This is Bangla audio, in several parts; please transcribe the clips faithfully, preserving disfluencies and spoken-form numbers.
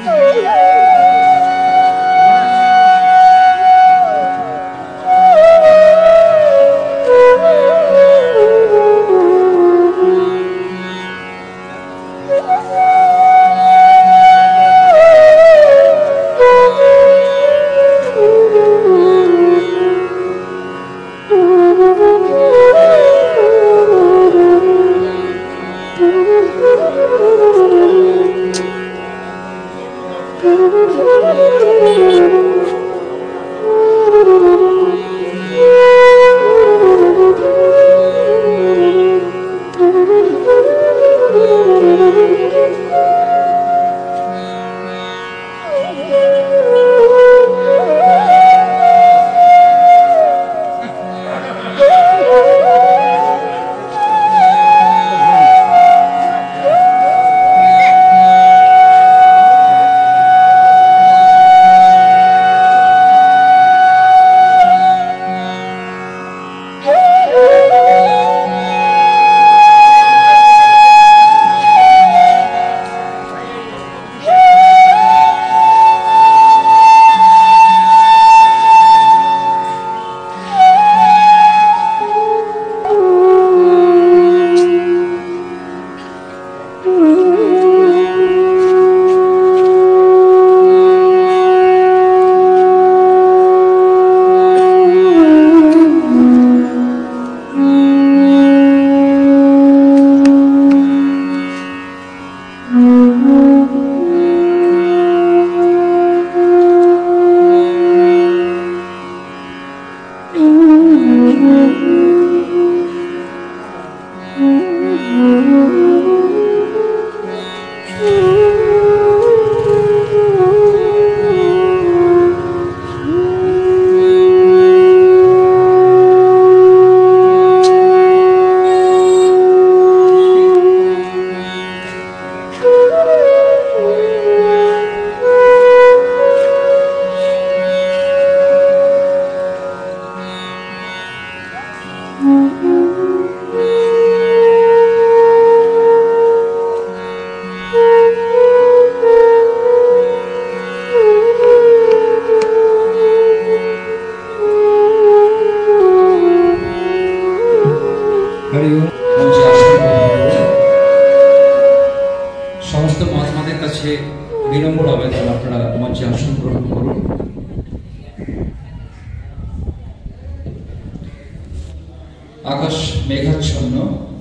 आकाश मेघाच्छन्न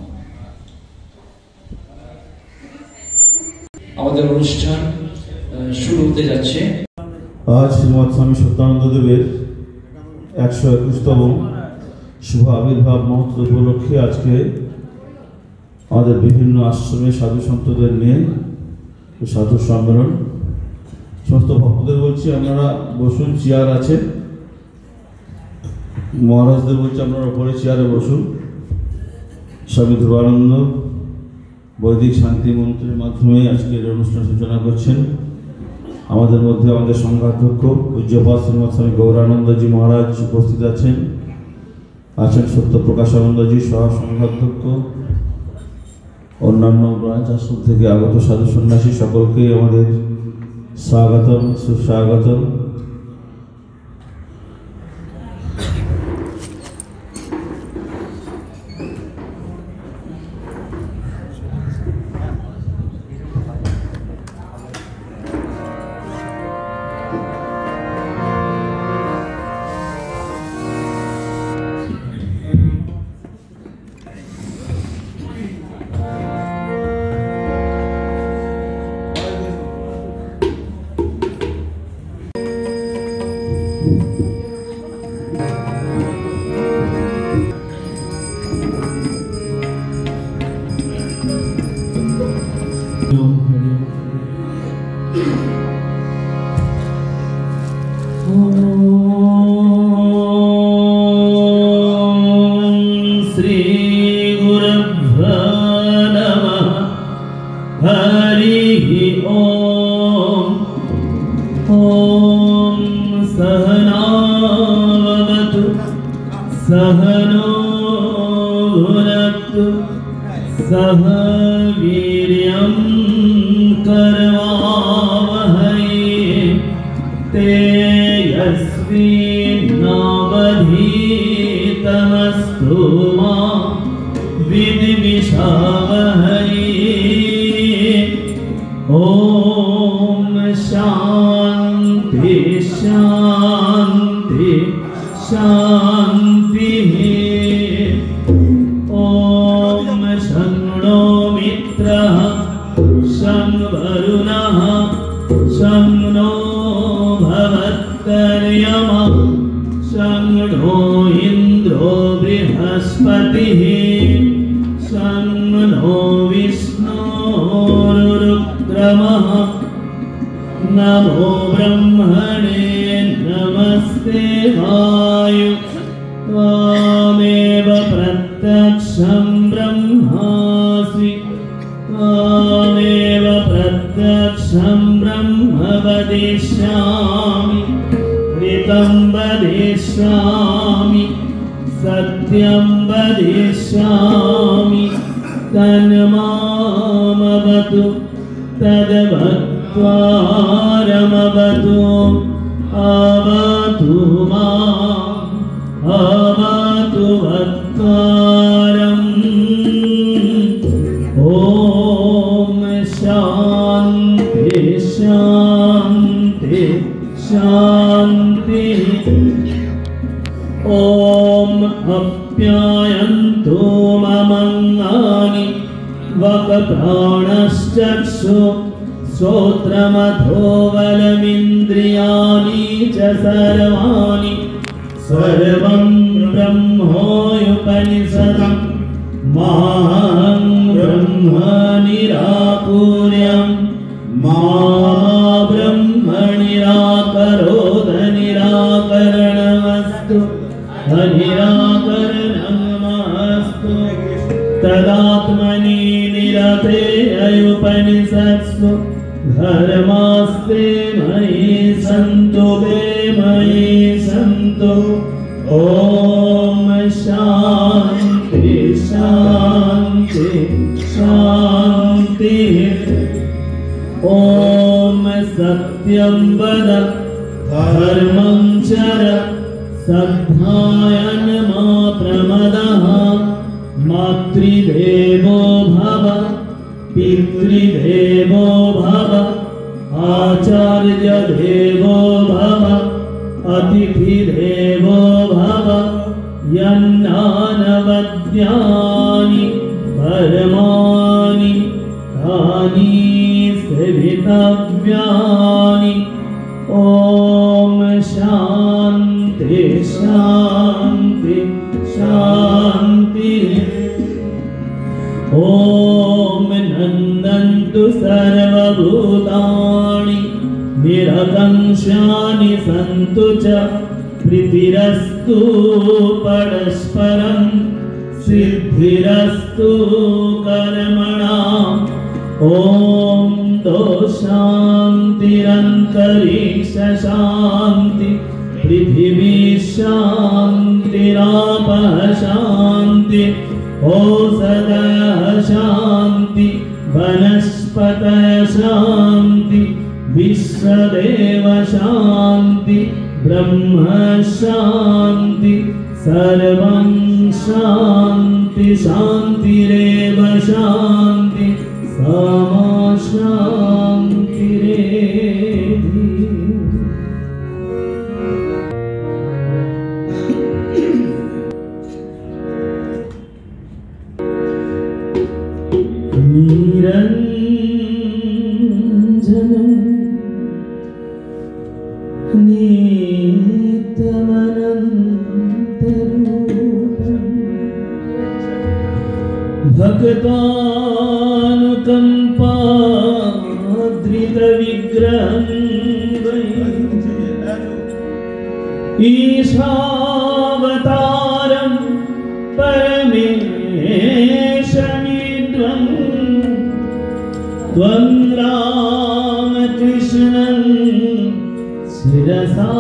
আমাদের অনুষ্ঠান শুরু হতে যাচ্ছে। আজ শ্রীমৎ স্বামী সত্যানন্দ দেবের একশো একুশতম শুভ আবির্ভাব মহোৎসব উপলক্ষে আজকে আমাদের বিভিন্ন আশ্রমে সাধু সন্তদের নিয়ে সাধু সম্মেলন। সমস্ত ভক্তদের বলছি আপনারা বসুন, চেয়ার আছে। মহারাজদের বলছি আপনারা ওপরে চেয়ারে বসুন। স্বামী ধ্রুবানন্দ বৈদিক শান্তি মন্ত্রের মাধ্যমে আজকের অনুষ্ঠান সূচনা করছেন। আমাদের মধ্যে আমাদের সংঘাধ্যক্ষ পূজ্যপাদ শ্রীমৎ স্বামী গৌরানন্দজি মহারাজ উপস্থিত আছেন। আছেন সত্যপ্রকাশানন্দজি সহ সংঘাধ্যক্ষ, অন্যান্য ব্রাঞ্চ আশ্রম থেকে আগত সাধু সন্ন্যাসী সকলকে আমাদের স্বাগতম, সুস্বাগতম। सह वीर्यं करवावहै तेजस्विनावधीतमस्तु मा विद्विषावहै। ॐ शान्ति शान्ति शान्तिः। ॐ शं नो मित्रः शं वरुणः शं नो भवत्तर्यमः शं नो इन्द्रो बृहस्पतिः शं नो विष्णुरुक्रमः। नमो ब्रह्मणे नमस्ते वायु त्वमेव प्रत्यक्षं ब्रह्मासि त्वमेव प्रत्यक्षं ब्रह्म वदिष्यामि ऋतं वदिष्यामि सत्यं वदिष्यामि तन्मामवतु तद्वक्त्वारमवतु अवतु माम् अवतु वक्त्वारम्। ॐ शान्ति शान्ति शान्तिः। ॐ आप्यायन्तु ममङ्गानि वक्प्राणश्चक्षु श्रोत्रमथो बलमिन्द्रियाणि च सर्वाणि सर्वं ब्रह्मोपनिषदं माहं ब्रह्म निराकुर्यं मा ब्रह्म निराकरोद निराकरणमस्तु अनिराकरणमस्तु तदात्मनि निरते अयुपनिषत्सु धर्मास्ते मयि सन्तु ते मयि सन्तु। ॐ शान्ति शान्ति शान्तिः। ॐ सत्यं वद धर्मं चर सद्धायन मा प्रमदः। मातृदेवो भव पितृदेवो भव आचार्यदेवो भव अतिथिदेवो भव। यन्नानवद्यानि कर्माणि तानि सेवितव्यानि। ॐ शान्ति शान्ति शान्तिः। ॐ नन्दन्तु सर्वभूतानि निरकंशानि सन्तु च प्रीतिरस्तु परस्परं सिद्धिरस्तु कर्मणाम्। ॐ शान्तिरन्तरिक्ष शान्ति पृथिवी शान्तिरापः शान्ति औषधयः शान्ति वनस्पतयः शान्ति विश्वदेव शान्ति ब्रह्म शान्ति सर्वं शान्ति शान्तिरेव शान्ति सामा शान्तिरेधि। निरञ्जनं नीतमनन्तरूपं भक्तानुकम्पाद्रितविग्रहं वै ईशावतारं परमेशमीड्वं त्वं रामकृष्णं शिरसा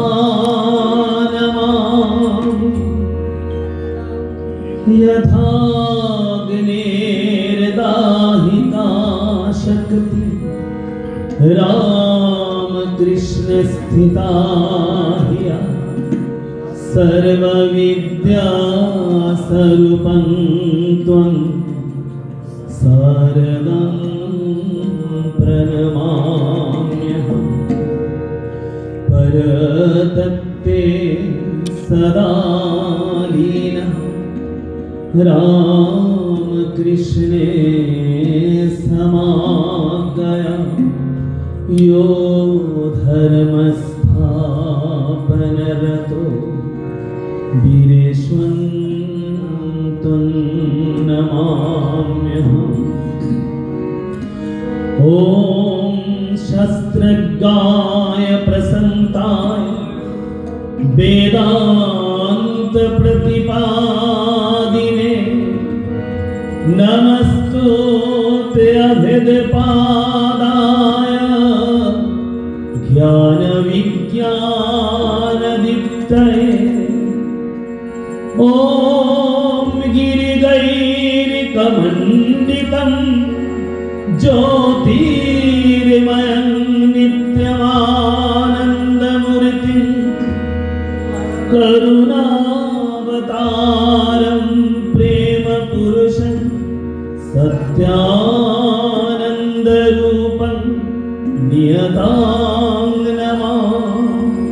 नमामि। यथाग्नेर्दाहिता शक्ति राम कृष्ण स्थिता हिया सर्वविद्या स्वरूपं त्वं शारदां प्रणमाम्यहम् परतत्ते सदा लीनः रामकृष्णे समागया यो धर्मस्थापनरतो वीरेष्वन्तं नमाम्यहम् ॐ शस्त्रज्ञाय प्रसन्ताय वेदान्त प्रतिपादिने नमस्तुते अभेदपादाय ज्ञान विज्ञान दीप्तये ॐ गिरिगैरिकमण्डितं ज्योतिर्मयं नित्यमानन्दमूर्तिं करुणावतारं प्रेमपुरुषं सत्यानन्दरूपं नियतां नमामि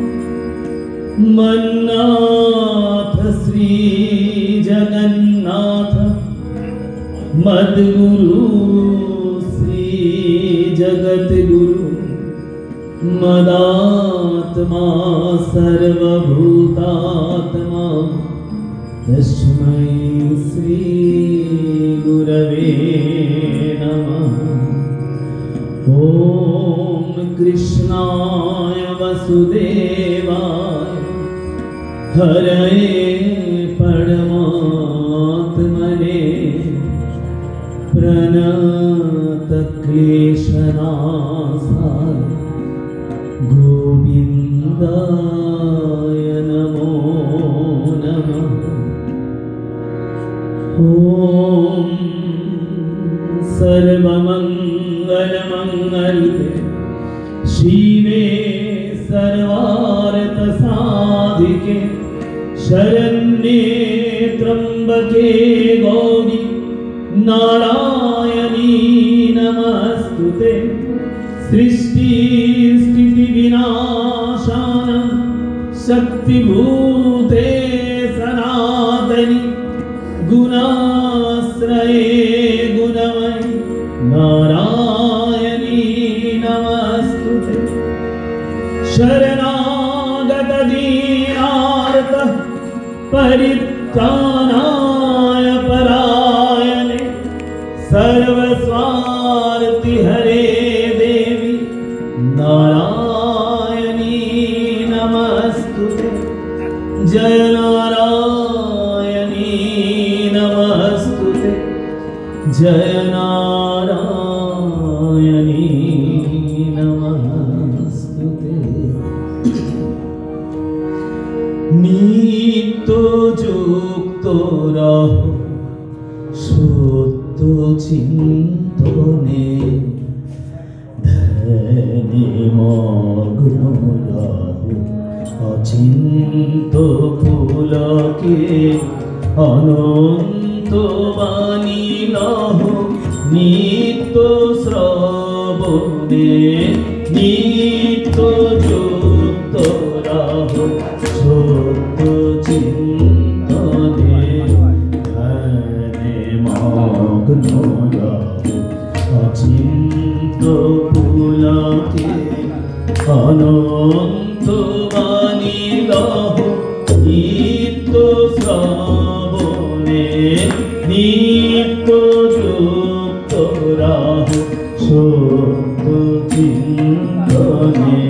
मन्नाथ श्री जगन्नाथ मद्गुरु श्री जगद्गुरु मदात्मा सर्वभूतात्मा तस्मै श्री गुरवे नमः। ॐ कृष्णाय वसुदेवाय हरये परमात्मने प्रणतक्लेशनाशाय गोविन्दाय नमो नमः। ॐ सर्वमङ्गलमङ्गल्ये शिवे सर्वार्थसाधिके शरण्ये त्र्यम्बके गौरी नारायणी नमस्तुते सृष्टिस्थितिविनाशानं शक्तिभूते सनातनि गुणाश्रये गुणमयि नारायणी नमस्तुते शरणागत दीनार्त परित्राणाय परायणे सर्वस्वार्थि हरे देवी नारायणी नमस्तुते जय नारायणी नमस्तुते जय नारायणी नमस्तुते। नित्य যুক্ত রহো সত্য চিন্তনে ধ্যানে মগ্ন রহো অচিন্ত পুলকে অনন্ত বাণী লহো নিত্য শ্রবণে নিত্য যুক্ত রহো সত্য চিন্তনে ধ্যানে মগ্ন রহো অচিন্ত পুলকে অনন্ত বাণী লহো নিত্য শ্রবণে নিত্য যুক্ত রহো সত্য চিন্তনে।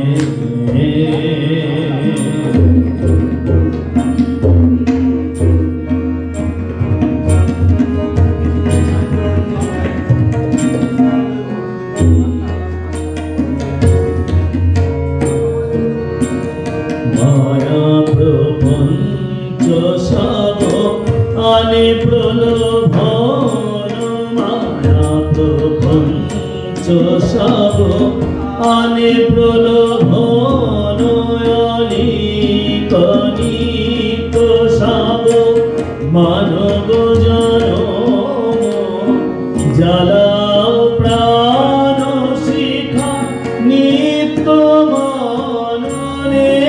মায়া প্রপঞ্চ সব আনে প্রলোভন মায়া প্রপঞ্চ সব আনে প্রলোভন অলিকনিত সাব মানব জনম জ্বালাও প্রাণ শিখা নিত্য মননে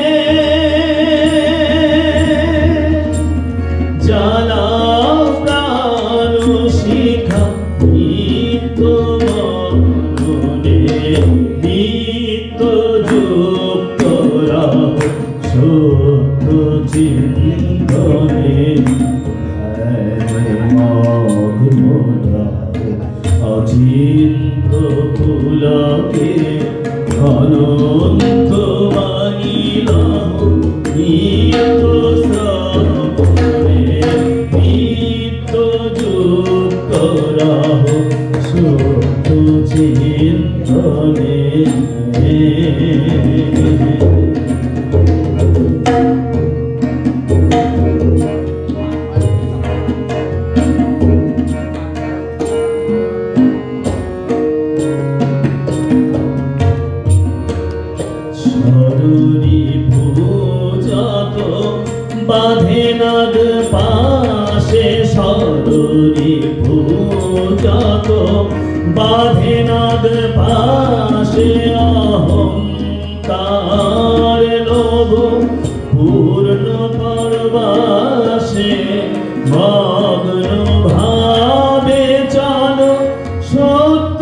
জ্বালাও প্রাণ শিখা নিত্য মননে নিত্য যুক্ত রাহ সত্য চিন্তনে অচিন্ত পুলকে অনন্ত মানিল নিত্য শ্রবণে নিত্য যুক্ত রাহ সত্য চিন্তনে বাঁধে নাগ পাশে সররি পূজাত বাঁধে নাগ পাশে অহংকার লোভ পূর্ণ পরবাসে মগ্ন ভাবে চলো সত্য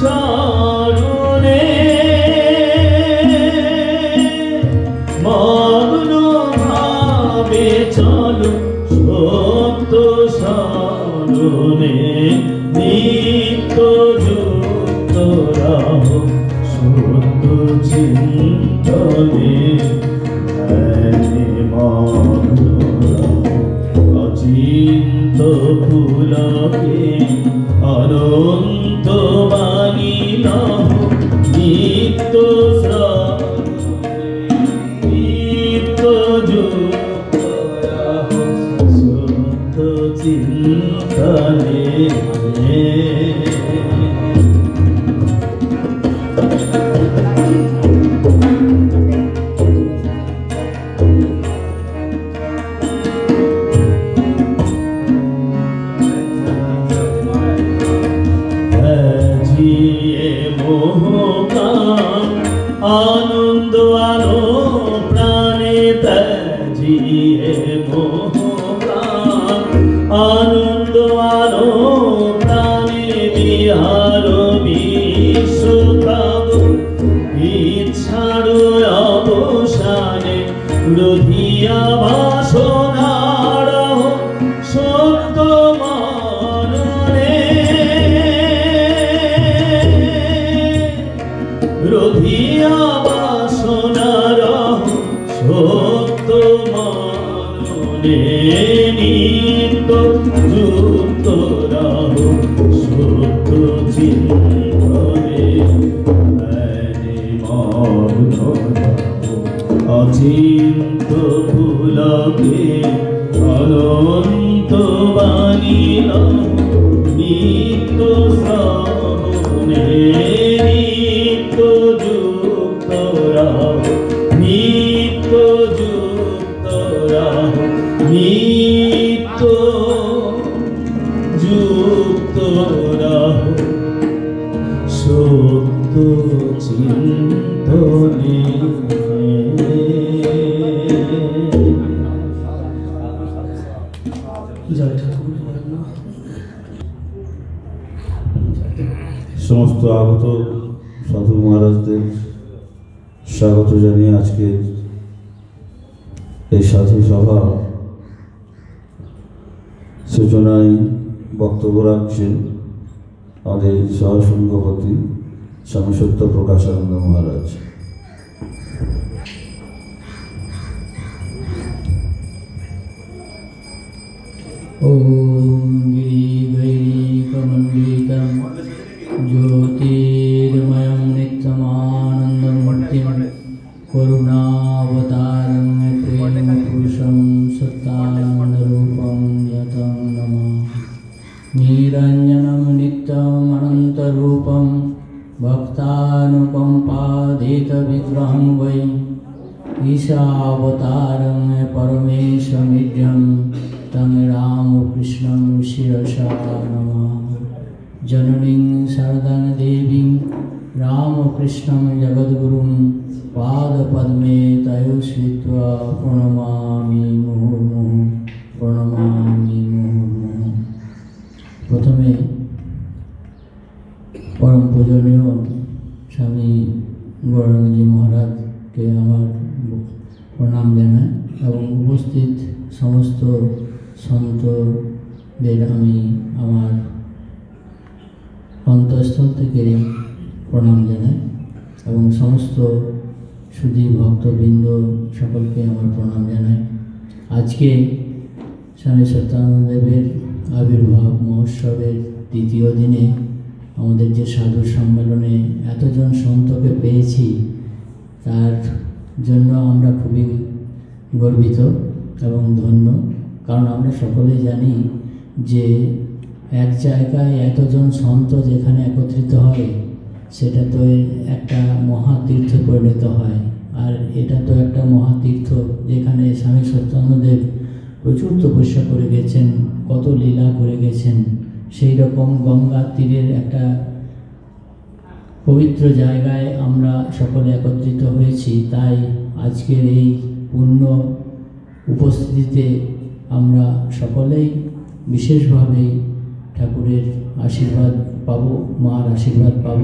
সারণে মগ্ন ভাবে চলো সত্য সারণে নিত্য যুক্ত রাহ সত্য চিন্তনে মগ্ন অচিন্ত পুলকে অনন্ত বাণিল নিত্য নিত্য যুক্ত রাহ সত্য চিন্তনে আনন্দ আলো প্রাণে তজিয়ে মোহ প্রাণ আনন্দ আলো প্রাণে বিহার বিশ্বকাব ইচ্ছার অবসানে রধিয়া বাসনার সত্য মননে রধিয়া বাসনার সত্য মননে নিত্য যুক্ত রাহ সত্য চিন্তনে মগ্ন অচিন্ত পুলকে অনন্ত বাণিল নিত্য শ্রবণে নিত্য যুক্ত রাহ নিত্য যুক্ত রাহ নিত্য যুক্ত রাহ সত্য চিন্তনে জয় ঠাকুর। সমস্ত আগত সাধু মহারাজদের স্বাগত জানিয়ে আজকের এই সাধু সভা সূচনায় বক্তব্য রাখছেন আমাদের সহসংঘপতি স্বামী সত্য প্রকাশানন্দ মহারাজ। ओम गिरि गैरिकमण्डितं ज्योतिर्मयं नित्यमानन्दमूर्तिं करुणावतारं प्रेमपुरुषं सत्तानन्दरूपं यतं नमः। निरञ्जनं नित्यम् अनन्तरूपं भक्तानुकम्पादितविग्रहं वै ईशावतारं परमेशमिड्यं तं रामकृष्णं शिरसा नमामि। जननीं शारदां देवीं रामकृष्णं जगद्गुरुं पादपद्मे तयो श्रित्वा प्रणमामि मुहुर्मुहुः प्रणमामि मुहुर्मुहुः। प्रथमे परम पूजनीय स्वामी गौरांगजी महाराज के आमार प्रणाम जानाई एवं उपस्थित समस्त सन्तদের আমি আমার অন্তঃস্থল থেকে প্রণাম জানাই এবং সমস্ত সুধী ভক্তবৃন্দ সকলকে আমার প্রণাম জানাই। আজকে স্বামী সত্যানন্দদেবের আবির্ভাব মহোৎসবের দ্বিতীয় দিনে আমাদের যে সাধু সম্মেলনে এতজন সন্তকে পেয়েছি তার জন্য আমরা খুবই গর্বিত এবং ধন্য। কারণ আমরা সকলেই জানি যে এক জায়গায় এতজন সন্ত যেখানে একত্রিত হয় সেটা তো একটা মহাতীর্থে পরিণত হয়। আর এটা তো একটা মহাতীর্থ যেখানে স্বামী সত্যানন্দদেব প্রচুর তপস্যা করে গেছেন, কত লীলা করে গেছেন। সেই রকম গঙ্গার তীরের একটা পবিত্র জায়গায় আমরা সকলে একত্রিত হয়েছি। তাই আজকের এই পূর্ণ উপস্থিতিতে আমরা সকলেই বিশেষভাবে ঠাকুরের আশীর্বাদ পাব, মার আশীর্বাদ পাব।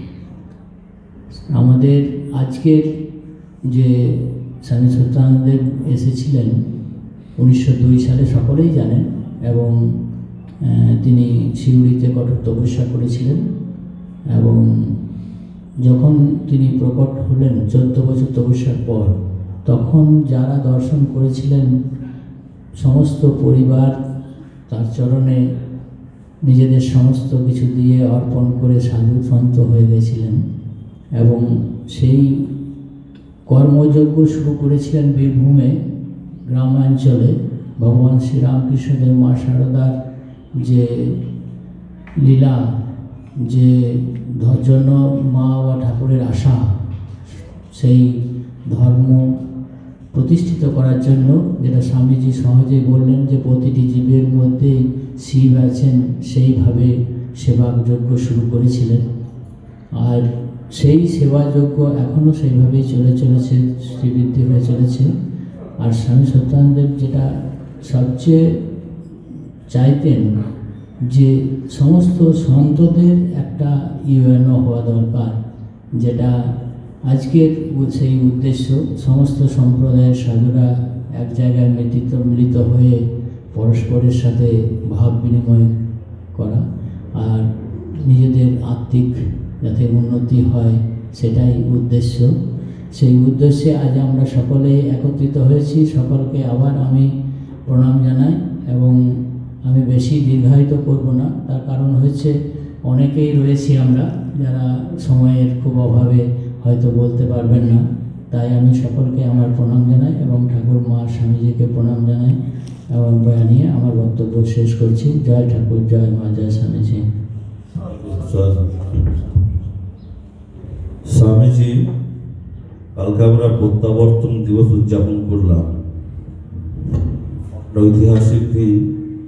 আমাদের আজকের যে স্বামী সত্যানন্দদেব এসেছিলেন উনিশশো দুই সালে সকলেই জানেন এবং তিনি সিউড়িতে কঠোর তপস্যা করেছিলেন এবং যখন তিনি প্রকট হলেন চোদ্দ বছর তপস্যার পর, তখন যারা দর্শন করেছিলেন সমস্ত পরিবার তার চরণে নিজেদের সমস্ত কিছু দিয়ে অর্পণ করে সাধু সন্ত হয়ে গেছিলেন এবং সেই কর্মযজ্ঞ শুরু করেছিলেন বীরভূমে গ্রামাঞ্চলে। ভগবান শ্রীরামকৃষ্ণদেব মা শারদার যে লীলা, যে জন্য মা বা ঠাকুরের আশা, সেই ধর্ম প্রতিষ্ঠিত করার জন্য, যেটা স্বামীজি সহজেই বললেন যে প্রতিটি জীবের মধ্যেই শিব আছেন, সেইভাবে সেবাযজ্ঞ শুরু করেছিলেন। আর সেই সেবাযজ্ঞ এখনও সেইভাবেই চলে চলেছে, শ্রীবৃদ্ধি হয়ে চলেছে। আর স্বামী সত্যানন্দদেব যেটা সবচেয়ে চাইতেন যে সমস্ত সন্তদের একটা ইউএনও হওয়া দরকার, যেটা আজকের সেই উদ্দেশ্য। সমস্ত সম্প্রদায়ের সাধুরা এক জায়গায় মিলিত মিলিত হয়ে পরস্পরের সাথে ভাব বিনিময় করা আর নিজেদের আত্মিক যাতে উন্নতি হয়, সেটাই উদ্দেশ্য। সেই উদ্দেশ্যে আজ আমরা সকলে একত্রিত হয়েছি। সকলকে আবার আমি প্রণাম জানাই এবং আমি বেশি দীর্ঘায়িত করব না। তার কারণ হচ্ছে অনেকেই রয়েছি আমরা যারা সময়ের খুব অভাবে হয়তো বলতে পারবেন না। তাই আমি সকলকে আমার প্রণাম জানাই এবং ঠাকুর মা স্বামীজিকে প্রণাম জানাই এবং জানিয়ে আমার বক্তব্য শেষ করছি। জয় ঠাকুর, জয় মা, জয় স্বামীজি। স্বামীজি, কালকে আমরা প্রত্যাবর্তন দিবস উদযাপন করলাম, ঐতিহাসিক দিন।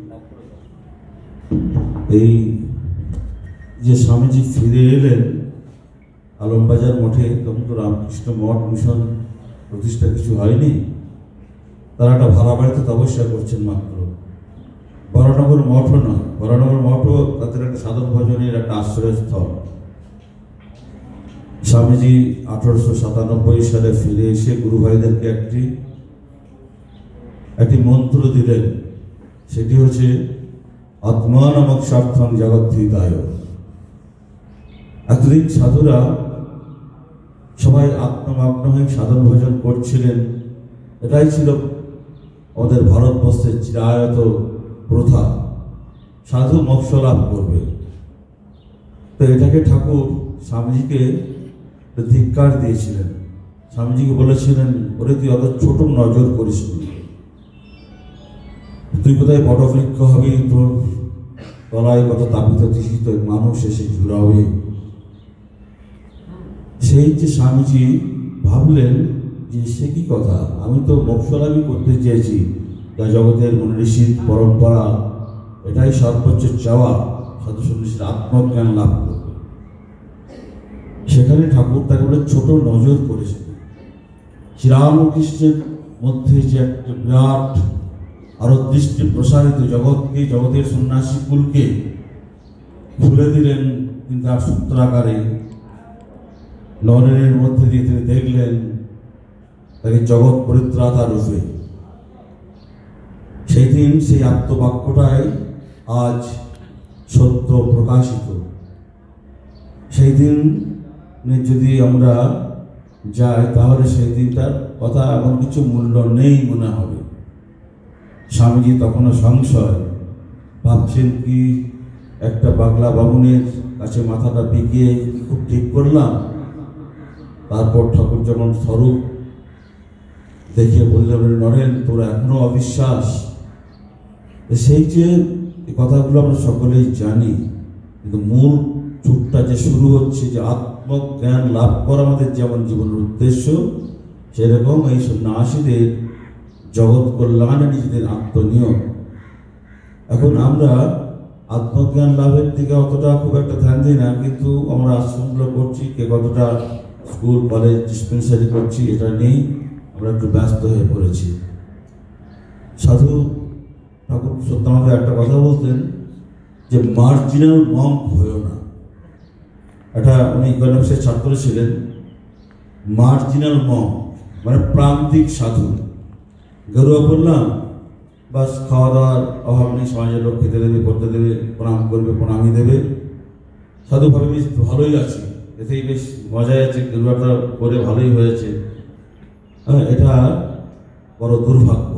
এই যে স্বামীজি ফিরে এলেন আলমবাজার মঠে, তখন তো রামকৃষ্ণ মঠ মিশন প্রতিষ্ঠা কিছু হয়নি। তারা একটা ভাড়া বাড়িতে তপস্যা করছেন মাত্র। বরানগর মঠও নয়, বরানগর মঠও তাদের একটা সাধন ভজনের একটা আশ্রয়স্থল। স্বামীজি আঠারোশো সাতানব্বই সালে ফিরে এসে গুরু ভাইদেরকে একটি একটি মন্ত্র দিলেন, সেটি হচ্ছে আত্মা নামক স্বার্থং জগদ্ধিতায়। এতদিন সাধুরা সবাই আত্মমগ্ন হয়ে সাধন ভজন করছিলেন, এটাই ছিল আমাদের ভারতবর্ষের চিরায়ত প্রথা, সাধু মোক্ষ লাভ করবে। তো এটাকে ঠাকুর স্বামীজিকে ধিক্কার দিয়েছিলেন। স্বামীজিকে বলেছিলেন, ওরে তুই অত ছোট নজর করিস, তুই কোথায় বটবৃক্ষ হবি, তোর তলায় কত তাপিত তৃষিত মানুষ এসে জুড়াবে। সেই যে স্বামীজি ভাবলেন যে সে কি কথা, আমি তো মোক্ষলাভই করতে চেয়েছি, যা জগতের মনীষীর পরম্পরা, এটাই সর্বোচ্চ চাওয়া, সাধু সন্ন্যাসীর আত্মজ্ঞান লাভ করবে। সেখানে ঠাকুর তাকে বলে ছোট নজর করেছে। শ্রীরামকৃষ্ণের মধ্যে যে একটা বিরাট আরো দৃষ্টি প্রসারিত, জগৎকে, জগতের সন্ন্যাসী কুলকে খুলে দিলেন, কিন্তু তার সূত্রাকারে নরেনের মধ্যে দিয়ে তিনি দেখলেন তাকে জগৎ পরিত্রাতা রূপে। সেই দিন সেই আত্মবাক্যটাই আজ সত্য প্রকাশিত। সেই দিন যদি আমরা যাই তাহলে সেই দিনটার কথা এমন কিছু মূল্য নেই মনে হবে। স্বামীজি তখনও সংশয়, ভাবছেন কি একটা বাংলা বামুনের কাছে মাথাটা বিকিয়ে খুব ঠিক করলাম। তারপর ঠাকুর যখন স্বরূপ দেখে বললেন, নরেন তোর এখনো অবিশ্বাস। সেই যে কথাগুলো আমরা সকলেই জানি, কিন্তু মূল চুপটা যে শুরু হচ্ছে যে আত্মজ্ঞান লাভ করা আমাদের যেমন জীবনের উদ্দেশ্য, সেরকম এই সন্ন্যাসীদের জগৎ কল্যাণে নিজেদের আত্মনিয়োগ। এখন আমরা আত্মজ্ঞান লাভের দিকে অতটা খুব একটা ধ্যান দিই না, কিন্তু আমরা আশ্রমগুলো করছি, কে কতটা স্কুল কলেজ ডিসপেন্সারি করছি এটা নেই, আমরা একটু ব্যস্ত হয়ে পড়েছি। সাধু ঠাকুর সত্যানন্দ একটা কথা বলতেন যে মার্জিনাল মঙ্ক হয়েও না। এটা উনি ইকোনমিক্সের ছাত্র ছিলেন। মার্জিনাল মঙ্ক মানে প্রান্তিক সাধু। গরুয়া বললাম বাস, খাওয়া দাওয়ার অভাব নেই, সমাজের লোক খেতে দেবে, করতে দেবে, প্রণাম করবে, প্রণামই দেবে, সাধু ভাবে বেশ ভালোই আছে, এতেই বেশ মজাই আছে, গরুয়াটা করে ভালোই হয়েছে। হ্যাঁ, এটা বড় দুর্ভাগ্য।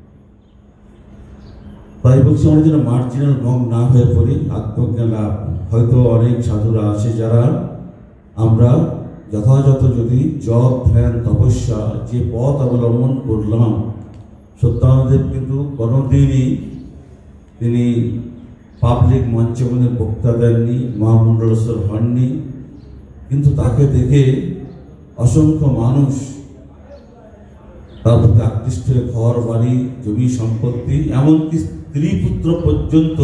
তাই বলছি আমরা যেন মার্জিনাল মঙ্ক না হয়ে পড়ি। আত্মজ্ঞান লাভ হয়তো অনেক সাধুরা আছে যারা আমরা যথাযথ যদি জপ, ধ্যান, তপস্যা যে পথ অবলম্বন করলাম, সত্যানন্দেব কিন্তু কোনোদিনই তিনি পাবলিক মঞ্চে কোনো বক্তা দেননি, মহামণ্ডলেশ্বর হননি, কিন্তু তাকে দেখে অসংখ্য মানুষ তার প্রতি আকৃষ্ট হয়ে ঘর বাড়ি, জমি সম্পত্তি, এমনকি স্ত্রী পুত্র পর্যন্ত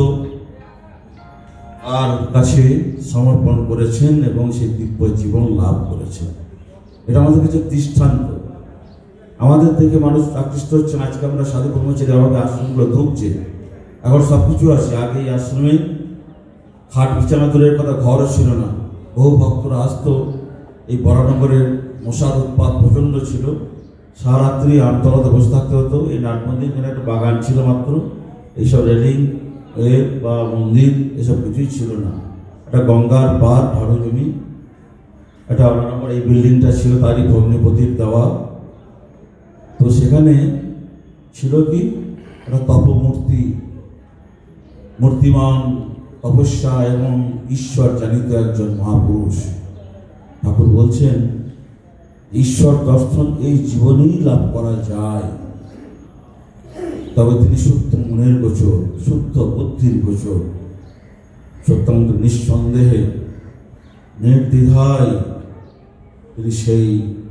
তার কাছে সমর্পণ করেছেন এবং সেই দিব্য জীবন লাভ করেছেন। এটা আমাদের কাছে দৃষ্টান্ত। আমাদের থেকে মানুষ আকৃষ্ট হচ্ছেন। আজকে আমরা সাধু ব্রহ্মচারী আমাদের আশ্রমগুলো ঢুকছে, এখন সব কিছু আছে। আগে এই আশ্রমে খাট বিছানা দূরের কথা, ঘরও ছিল না। বহু ভক্তরা আসতো। এই বরানগরের মশার উৎপাত প্রচণ্ড ছিল। সারারাত্রি আমতলাতে বসে থাকতে হতো। এই নাট মন্দির এখানে একটা বাগান ছিল মাত্র, এইসব রেলিং বা মন্দির এসব কিছুই ছিল না। একটা গঙ্গার পার, ভাড়ু জমি, একটা বরানগর এই বিল্ডিংটা ছিল তারই ভগ্নিপতির দেওয়া। তো সেখানে ছিল কি একটা তপমূর্তি, মূর্তিমান তপস্যা এবং ঈশ্বর জানিত একজন মহাপুরুষ। ঠাকুর বলছেন ঈশ্বর দর্শন এই জীবনেই লাভ করা যায়, তবে তিনি শুদ্ধ মনের গোচর, শুদ্ধ বুদ্ধির গোচর। সত্যানন্দ নিঃসন্দেহে নির্দ্বিধায় তিনি সেই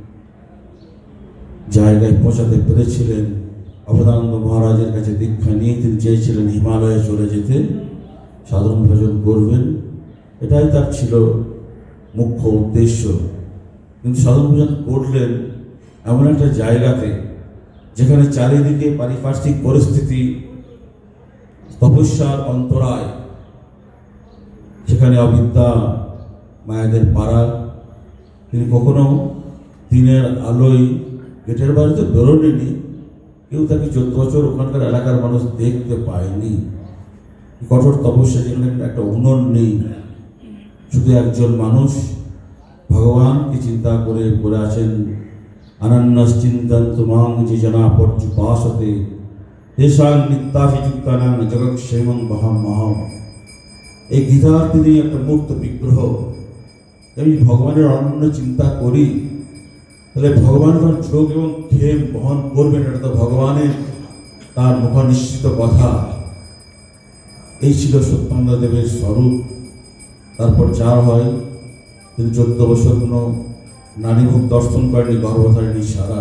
জায়গায় পৌঁছাতে পেরেছিলেন। অবদানন্দ মহারাজের কাছে দীক্ষা নিয়ে তিনি চেয়েছিলেন হিমালয়ে চলে যেতে, সাধন ভজন করবেন, এটাই তার ছিল মুখ্য উদ্দেশ্য। কিন্তু সাধন ভজন করলেন এমন একটা জায়গাতে যেখানে চারিদিকে পারিপার্শ্বিক পরিস্থিতি, তপস্যার অন্তরায়, সেখানে অবিদ্যা, মায়াদের পাড়া। তিনি কখনো দিনের আলোয় গেটের বাড়িতে বেরোননি, কেউ তাকে চোদ্দ বছর ওখানকার এলাকার মানুষ দেখতে পায়নি। কঠোর তপস্যা, যেখানে একটা উন্নয়ন নেই, শুধু একজন মানুষ ভগবানকে চিন্তা করে পড়ে আছেন। অনন্যস চিন্তন্তু মাং যে জনা পর্যুপাসতে তেষাং নিত্যাভিযুক্তানাং জগৎক্ষেমং বহাম্যহম। এই গীতার তিনি একটা মূর্ত বিগ্রহ। আমি ভগবানের অনন্য চিন্তা করি, তাহলে ভগবান যখন যোগ এবং ক্ষেম বহন করবেন, এটা তো ভগবানের তার মুখ নিশ্চিত কথা। এই ছিল সত্যানন্দ দেবের স্বরূপ। তারপর চার হয়, তিনি চোদ্দ বছর কোনো নারী মুখ দর্শন করেনি গর্ভধারিণী সারা।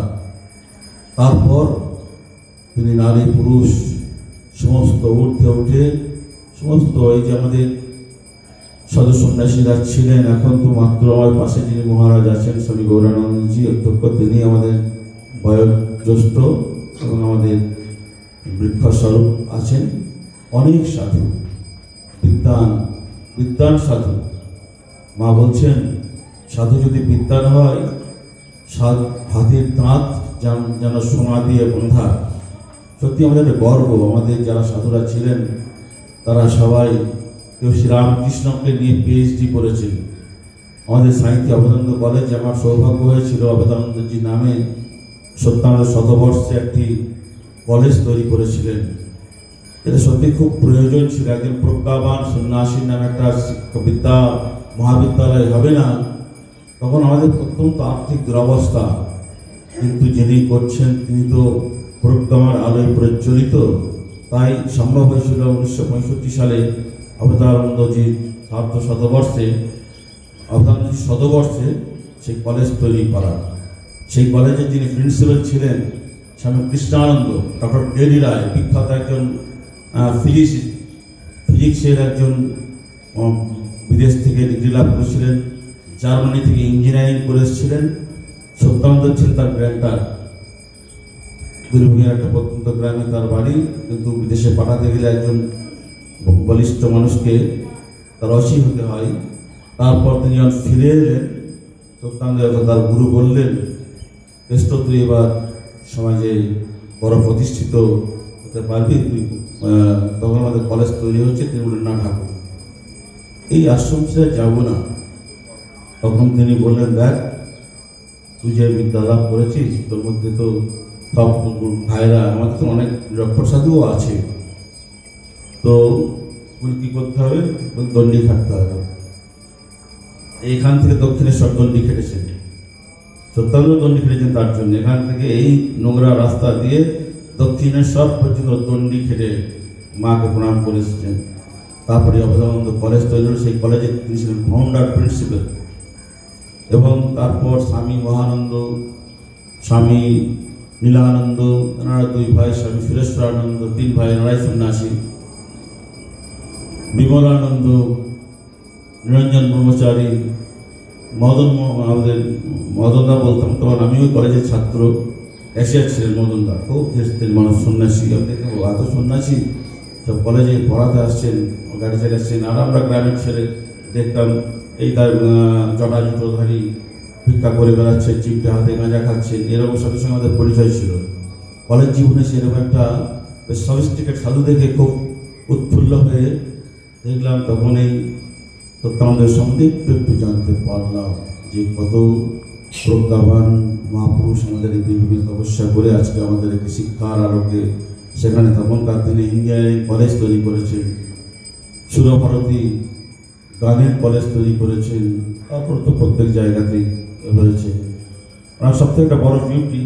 তারপর তিনি নারী পুরুষ সমস্ত ঊর্ধ্বে উঠে সমস্ত এই যে আমাদের সাধু সন্ন্যাসীরা ছিলেন, এখন তো মাত্র আমার পাশে যিনি মহারাজ আছেন স্বামী গৌরানন্দজি অধ্যক্ষ, তিনি আমাদের বয়োজ্যেষ্ঠ এবং আমাদের বৃক্ষস্বরূপ আছেন। অনেক সাধু, বিদ্বান বিদ্বান সাধু। মা বলছেন সাধু যদি বিদ্বান হয়, সাধ হাতির দাঁত যেন সোনা দিয়ে বন্ধা। সত্যি আমাদের গর্ব, আমাদের যারা সাধুরা ছিলেন তারা সবাই কেউ শ্রীরামকৃষ্ণকে নিয়ে পিএইচডি করেছেন। আমাদের সাহিত্য অবদানন্দ কলেজে আমার সৌভাগ্য হয়েছিল অবদানন্দজি নামে সত্যানন্দ শতবর্ষে একটি কলেজ তৈরি করেছিলেন। এটা সত্যি খুব প্রয়োজন ছিল। একজন প্রজ্ঞাবান সন্ন্যাসীর নামে একটা বিদ্যা মহাবিদ্যালয় হবে না, তখন আমাদের অত্যন্ত আর্থিক দুরবস্থা। কিন্তু যিনি করছেন তিনি তো প্রজ্ঞার আলোয় প্রজ্বলিত, তাই সম্ভব হয়েছিল উনিশশো পঁয়ষট্টি সালে অবতারানন্দজির সার্ধ শতবর্ষে অবতারানন্দজির শতবর্ষে সেই কলেজ তৈরি করা। সেই কলেজের যিনি প্রিন্সিপাল ছিলেন স্বামী কৃষ্ণানন্দ, ডক্টর ডেলি রায়, বিখ্যাত একজন ফিজিক্স ফিজিক্সের একজন বিদেশ থেকে ডিগ্রি লাভ করেছিলেন, জার্মানি থেকে ইঞ্জিনিয়ারিং করে এসেছিলেন। সত্যানন্দ ছিলেন তার গ্র্যান্টার। বীরভূমের একটা প্রত্যন্ত গ্রামে তার বাড়ি, কিন্তু বিদেশে পাঠাতে গেলে একজন বলিষ্ঠ মানুষকে তার অসী হতে হয়। তারপর তিনি যখন ফিরে এলেন, সত্যানন্দ তার গুরু বললেন, কেষ্ট তুই এবার সমাজে বড় প্রতিষ্ঠিত হতে পারবি, তুই তখন আমাদের কলেজ তৈরি হচ্ছে। তিনি বললেন, না ঠাকুর, এই আশ্রম ছেড়ে যাবো না। তখন তিনি বললেন, দেখ তুই যে বিদ্যা লাভ করেছিস তোর মধ্যে তো সব ভাইরা, আমাদের তো অনেক নিরক্ষর সাধুও আছে, তো কি করতে হবে, দণ্ডি খাটতে হবে। এইখান থেকে দক্ষিণেশ্বর দণ্ডি খেটেছেন, সত্যানন্দ দণ্ডি খেটেছেন তার জন্য। এখান থেকে এই নোংরা রাস্তা দিয়ে দক্ষিণেশ্বর পর্যন্ত দণ্ডি খেটে মাকে প্রণাম করে এসেছেন। তারপরে অবদানন্দ কলেজ তৈরি হল, সেই কলেজে তিনি ছিলেন ফাউন্ডার প্রিন্সিপাল। এবং তারপর স্বামী মহানন্দ, স্বামী নীলানন্দ, এনারা দুই ভাই, স্বামী সুরেশ্বরানন্দ, তিন ভাই এনারাই সন্ন্যাসী, বিমলানন্দ, নিরঞ্জন ব্রহ্মচারী, মদন, আমাদের মদনদা বলতাম তখন, আমি ওই কলেজের ছাত্র, এশিয়ার ছিলেন মদনদা, খুব ধীর মানুষ, সন্ন্যাসী। আমি দেখে এত সন্ন্যাসী সব কলেজে পড়াতে আসছেন, গাড়ি চালাচ্ছেন। আর আমরা গ্রামের ছেড়ে দেখতাম এই তার জটা জুটোধারী ভিক্ষা করে বেড়াচ্ছে, চিমটে হাতে গাঁজা খাচ্ছেন, এরকম সাথে সঙ্গে আমাদের পরিচয় ছিল। কলেজ জীবনে সেরকম একটা বেশ সফিস্টিকেট সাধু দেখে খুব উৎফুল্ল হয়ে দেখলাম। তখন এই সত্যানন্দের সম্বন্ধে একটু একটু জানতে পারলাম যে কত প্রজ্ঞাবান মহাপুরুষ আমাদের এই পৃথিবীর তপস্যা করে আজকে আমাদেরকে শিক্ষার আলোকে সেখানে তখনকার দিনে ইঞ্জিনিয়ারিং কলেজ তৈরি করেছেন, সুরভারতী গানের কলেজ তৈরি করেছেন, তারপর তো প্রত্যেক জায়গাতেই হয়েছে। আর সবথেকে একটা বড় বিউটি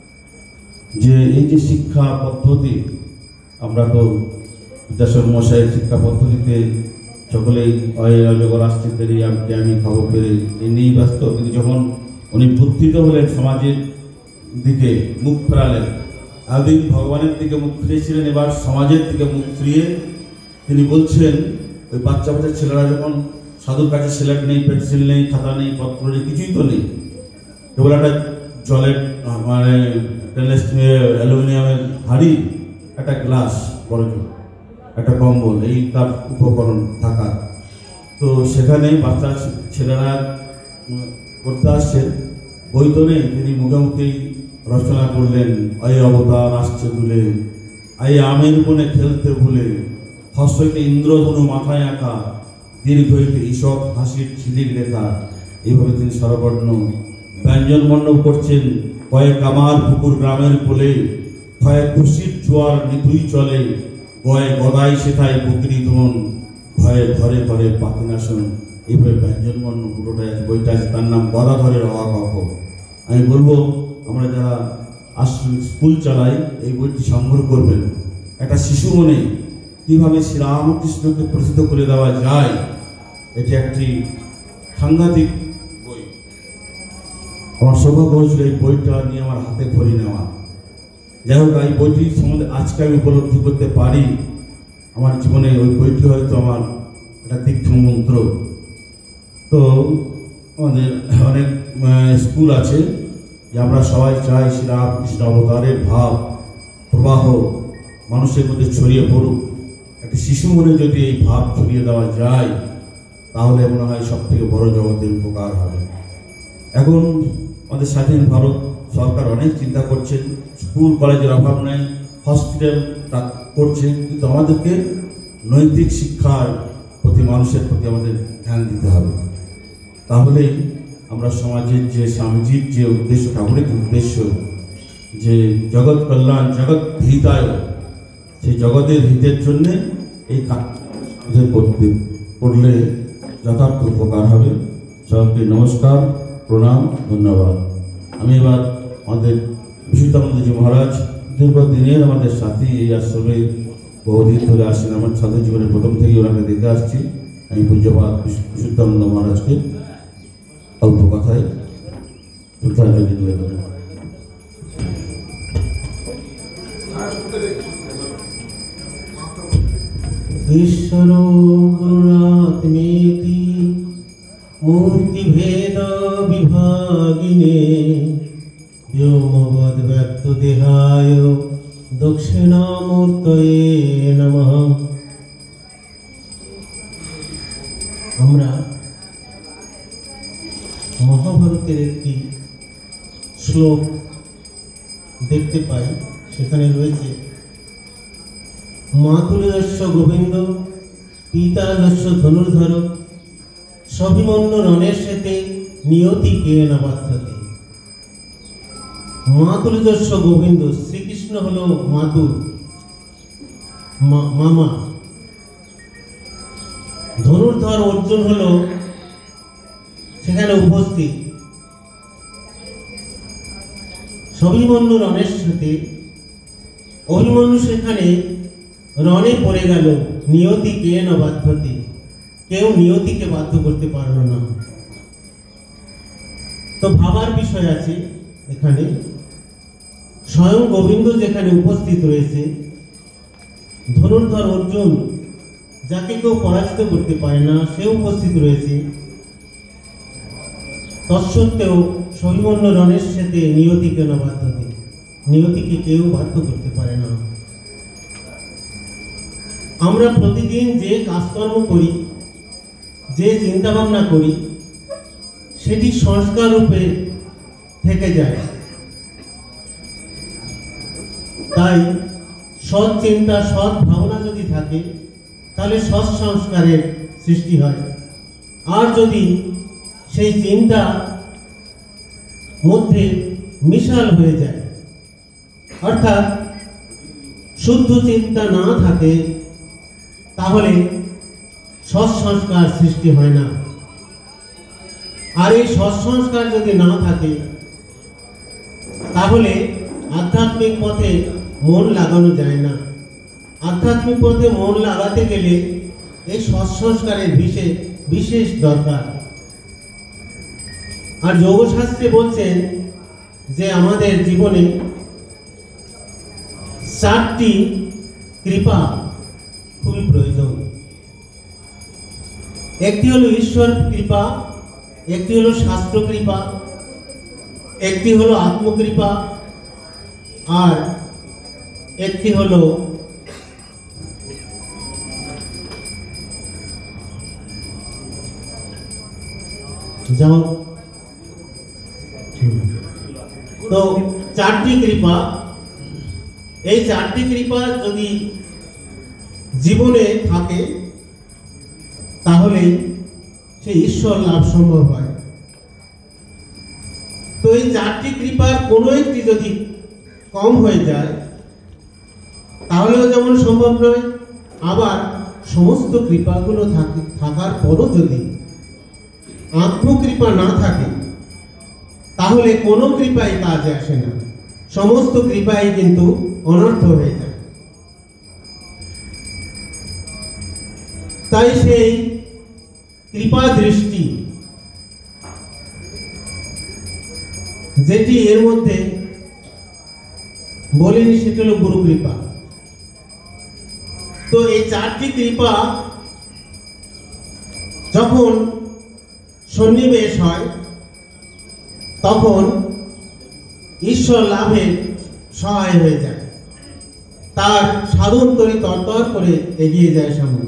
যে এই যে শিক্ষা পদ্ধতি, আমরা তো বিদ্যাসাগর মশাইয়ের শিক্ষা পদ্ধতিতে সকলেই অজগর আসছে তেরি আমি খাবো পেরে এই নিয়েই ব্যস্ত। কিন্তু যখন উনি বুদ্ধিত হলেন, সমাজের দিকে মুখ ফেরালেন, এতদিন ভগবানের দিকে মুখ ফিরেছিলেন, এবার সমাজের দিকে মুখ ফিরিয়ে তিনি বলছেন, ওই বাচ্চা বাচ্চা ছেলেরা যখন সাধুর কাছে সিলেট নেই, পেন্সিল নেই, খাতা নেই, পত্র নেই, কিছুই তো নেই, কেবল একটা জলের মানে অ্যালুমিনিয়ামের হাঁড়ি, একটা গ্লাস, বড় একটা কম্বল, এই তার উপকরণ থাকা। তো সেখানে বাচ্চা ছেলেরা করতে আসছেন, বই তো নেই, তিনি মুখে মুখেই রচনা করলেন, আই অবতার আসছে দুলে, আই আমের বনে খেলতে ভুলে, হস্ত হইতে ইন্দ্রধনু মাথায় আঁকা, দীর্ঘ হইতে ঈষৎ হাসির ছিলিক রেখা। এইভাবে তিনি স্বরবর্ণ ব্যঞ্জন মণ্ডপ করছেন। কয়েক আমার পুকুর গ্রামের কোলে, কয়েক খুশির জোয়ার নিতুই চলে, গয়ে গদাই সেথায় বকরি ধন, ভয়ে ঘরে ঘরে পাখিনাশন। এইভাবে ব্যঞ্জন বর্ণ পুরোটা আছে, বইটা আছে, তার নাম গদাধরের অবাক। আমি বলবো আমরা যারা আশ্রম স্কুল চালাই, এই বইটি সংগ্রহ করবেন। একটা শিশু মনে কীভাবে শ্রীরামকৃষ্ণকে প্রসিদ্ধ করে দেওয়া যায়, এটি একটি সাংঘাতিক বই। আমার সৌভাগ্য হয়েছিল এই বইটা নিয়ে আমার হাতে খড়ি নেওয়া। যাই হোক, এই বইটি সম্বন্ধে আজকে আমি উপলব্ধি করতে পারি, আমার জীবনে ওই বইটি হয়তো আমার একটা দীক্ষা মন্ত্র। তো আমাদের অনেক স্কুল আছে যে আমরা সবাই চাই শ্রীরামকৃষ্ণ অবতারের ভাব প্রবাহ মানুষের মধ্যে ছড়িয়ে পড়ুক। একটা শিশু মনে যদি এই ভাব ছড়িয়ে দেওয়া যায় তাহলে মনে হয় সব থেকে বড় জগতের উপকার হবে। এখন আমাদের স্বাধীন ভারত সরকার অনেক চিন্তা করছে, স্কুল কলেজের অভাব নেই, হসপিটাল করছে, কিন্তু আমাদেরকে নৈতিক শিক্ষার প্রতি মানুষের প্রতি আমাদের ধ্যান দিতে হবে। তাহলেই আমরা সমাজের যে স্বামীজির যে উদ্দেশ্য, ঠাকুরের উদ্দেশ্য যে জগৎ কল্যাণ জগৎ হিতায়, সেই জগতের হিতের জন্যে এই কাজের করতে করলে যথার্থ উপকার হবে। সবাইকে নমস্কার, প্রণাম, ধন্যবাদ। আমি এবার আমাদের বিশুদ্ধানন্দজি মহারাজ দীর্ঘদিনের আমাদের সাথী, এই আশ্রমে বহুদিন ধরে আসেন, আমার সাথে জীবনের প্রথম থেকে ওনাকে দেখে আসছি। আমি পূজ্যপাদ বিশুদ্ধানন্দ মহারাজকে অল্প কথায় শ্রদ্ধাঞ্জলি নিবেদন। ঈশ্বর গুরুরাত্মেতি মূর্তিভেদ বিভাগিনে ব্যোমবদ ব্যক্ত দেহায় দক্ষিণামূর্তয়ে নমঃ। আমরা মহাভারতের একটি শ্লোক দেখতে পাই, সেখানে রয়েছে মাতুলস্য গোবিন্দ পিতাদস্য ধনুর্ধর সভিমন্য রণের সাথে নিয়তি কে নবাধ্যতে। মাতুলস্য গোবিন্দ, শ্রীকৃষ্ণ হলো মাতুল, মামা। ধনুর্ধর অর্জুন হলো সেখানে উপস্থিত। সভিমন্য রণের সাথে অভিমন্যু সেখানে রণে পড়ে গেল, নিয়তি কে ন বাধ্যতে, কেউ নিয়তিকে বাধ্য করতে পারল না। তো ভাবার বিষয় আছে এখানে, স্বয়ং গোবিন্দ যেখানে উপস্থিত রয়েছে, ধনুর্ধর অর্জুন যাকে কেউ পরাজিত করতে পারে না সে উপস্থিত রয়েছে, তৎসত্ত্বেও সভিমন্য রণের সাথে নিয়তিকে ন বাধ্যতে, নিয়তিকে কেউ বাধ্য করতে পারে না। আমরা প্রতিদিন যে কাজকর্ম করি, যে চিন্তা ভাবনা করি, সেটি সংস্কার রূপে থেকে যায়। তাই সৎ চিন্তা, সৎ ভাবনা যদি থাকে তাহলে সৎ সংস্কারের সৃষ্টি হয়। আর যদি সেই চিন্তা মধ্যে মিশাল হয়ে যায়, অর্থাৎ শুদ্ধ চিন্তা না থাকে, তাহলে সৎ সংস্কার সৃষ্টি হয় না। আর এই সৎ সংস্কার যদি না থাকে তাহলে আধ্যাত্মিক পথে মন লাগানো যায় না। আধ্যাত্মিক পথে মন লাগাতে গেলে এই সৎ সংস্কারের বিশেষ বিশেষ দরকার। আর যোগশাস্ত্রে বলছেন যে আমাদের জীবনে চারটি কৃপা খুবই প্রয়োজন। একটি হলো ঈশ্বর কৃপা, একটি হলো শাস্ত্র কৃপা, একটি হলো আত্মকৃপা, আর একটি হলো যাও। তো চারটি কৃপা, এই চারটি কৃপা যদি জীবনে থাকে তাহলে সেই ঈশ্বর লাভ সম্ভব হয়। তো এই চারটি কৃপার কোনো একটি যদি কম হয়ে যায় তাহলেও যেমন সম্ভব নয়, আবার সমস্ত কৃপাগুলো থাকে থাকার পরও যদি আত্মকৃপা না থাকে তাহলে কোনো কৃপাই কাজে আসে না, সমস্ত কৃপাই কিন্তু অনর্থ হয়ে যায়। তাই সেই কৃপা দৃষ্টি যেটি এর মধ্যে বলিনি সেটি হলো গুরু কৃপা। তো এই চারটি কৃপা যখন সন্নিবেশ হয় তখন ঈশ্বর লাভের সহায় হয়ে যায়, তার সাধন তরি তরতর করে এগিয়ে যায় সামনে।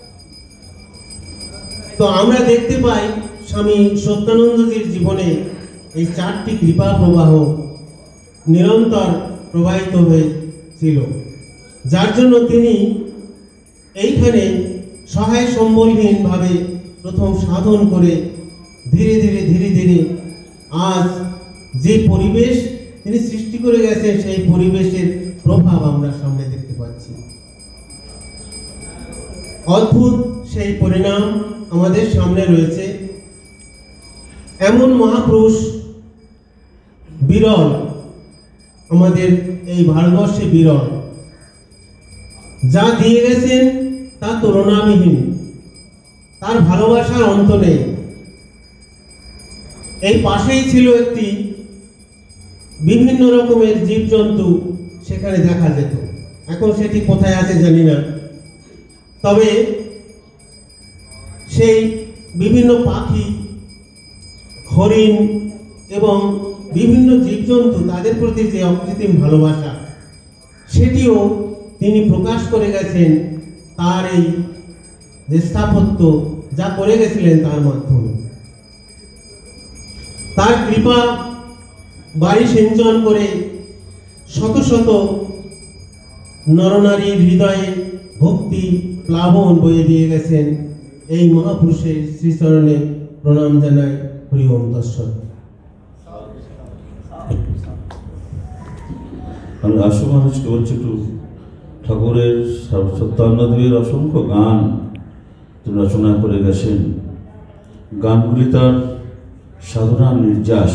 তো আমরা দেখতে পাই স্বামী সত্যানন্দজির জীবনে এই চারটি কৃপা প্রবাহ নিরন্তর প্রবাহিত হয়েছিল, যার জন্য তিনি এইখানে সহায় সম্বলহীনভাবে প্রথম সাধন করে ধীরে ধীরে ধীরে ধীরে আজ যে পরিবেশ তিনি সৃষ্টি করে গেছেন সেই পরিবেশের প্রভাব আমরা সামনে দেখতে পাচ্ছি। অদ্ভুত সেই পরিণাম আমাদের সামনে রয়েছে। এমন মহাপুরুষ বিরল, আমাদের এই ভারতবর্ষে বিরল, যা দিয়ে গেছেন তা তুলনাবিহীন, তার ভালোবাসার অন্ত নেই। এই পাশেই ছিল একটি বিভিন্ন রকমের জীবজন্তু, সেখানে দেখা যেত, এখন সেটি কোথায় আছে জানি না। তবে সেই বিভিন্ন পাখি, হরিণ এবং বিভিন্ন জীবজন্তু, তাদের প্রতি যে অকৃত্রিম ভালোবাসা, সেটিও তিনি প্রকাশ করে গেছেন তার এই যে স্থাপত্য যা করে গেছিলেন তার মাধ্যমে। তার কৃপা বাড়ি সিঞ্চন করে শত শত নরনারীর হৃদয়ে ভক্তি প্লাবন বয়ে দিয়ে গেছেন। এই মহাপুরুষের শ্রীচরণে প্রণাম জানাই। হরি ওম তৎসৎ। আমি আশু মহারাজকে বলছি একটু ঠাকুরের সত্যানন্দদেবের অসংখ্য গান তিনি রচনা করে গেছেন। গানগুলি তার সাধনার নির্যাস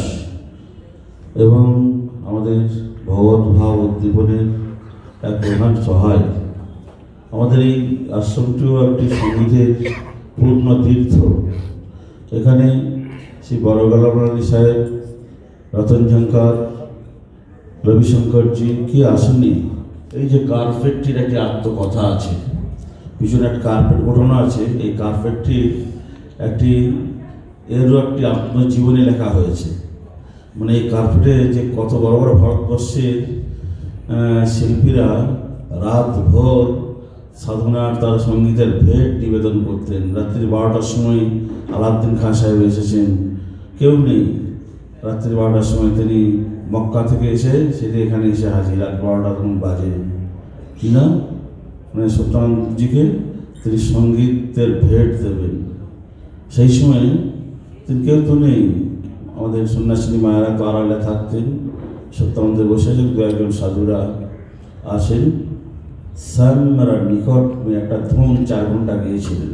এবং আমাদের ভগবত ভাব উদ্দীপনের এক প্রধান সহায়। আমাদের এই আশ্রমটিও একটি সঙ্গীতের পূর্ণ তীর্থ। এখানে শ্রী বড়গলামণি সাহেব, রতন ঝঙ্কার, রবিশঙ্করজি কি আসেননি। এই যে কার্পেটটির একটি আত্মকথা আছে, পিছনে একটা কার্পেট ঘটনা আছে। এই কার্পেটটি একটি এরও একটি আত্মজীবনী লেখা হয়েছে। মানে এই কার্পেটে যে কত বড় বড় ভারতবর্ষের শিল্পীরা রাত ভোর সাধনার তার সঙ্গীতের ভেট নিবেদন করতেন। রাত্রি বারোটার সময় আলাউদ্দিন খান সাহেব এসেছেন, কেউ নেই। রাত্রি বারোটার সময় তিনি মক্কা থেকে এসে সেটি এখানে এসে হাজির। রাত বারোটা তখন বাজে কিনা, মানে সত্যানন্দজিকে তিনি সঙ্গীতের ভেট দেবেন। সেই সময় তিনি কেউ তো নেই, আমাদের সন্ন্যাসিনী মায়েরা তো আড়ালে থাকতেন। সত্যানন্দে বসে আছেন, দু একজন সাধুরা আসেন। শ্যামরা নিকট একটা ধুন চার ঘন্টা গিয়েছিলেন।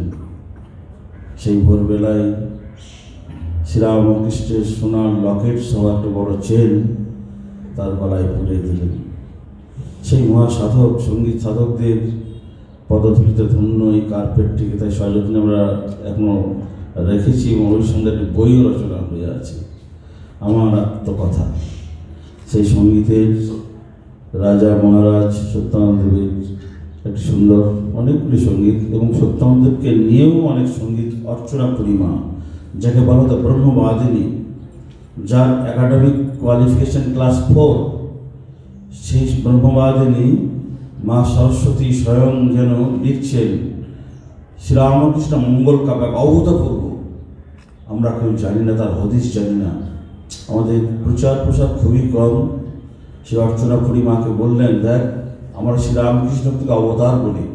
সেই ভোরবেলায় শ্রীরামকৃষ্ণের সোনার লকেট সহ একটা বড় চেন তার গলায় পরিয়ে দিলেন। সেই মহাসাধক, সঙ্গীত সাধকদের পদধূলিতে ধন্য এই কার্পেটটিকে তাই সযত্নে আমরা এখনও রেখেছি এবং ওই সঙ্গে একটি বইও রচনা হয়ে আছে, আমার আত্মকথা। সেই সঙ্গীতের রাজা মহারাজ সত্যানন্দদেবের একটি সুন্দর অনেকগুলি সঙ্গীত এবং সত্যানন্দদেবকে নিয়েও অনেক সঙ্গীত অর্চনা পরিমা, যাকে বলা হতো ব্রহ্মবাদিনী, যার একাডেমিক কোয়ালিফিকেশন ক্লাস ফোর। সেই ব্রহ্মবাদিনী মা সরস্বতী স্বয়ং যেন লিখছেন শ্রীরামকৃষ্ণ মঙ্গল কাব্য, অভূতপূর্ব। আমরা কেউ জানি না, তার হদিস জানি না, আমাদের প্রচার প্রসার খুবই কম। সে অর্চনা পরিমাকে বললেন, দেখ আমরা শ্রীরামকৃষ্ণ থেকে অবতার বলি।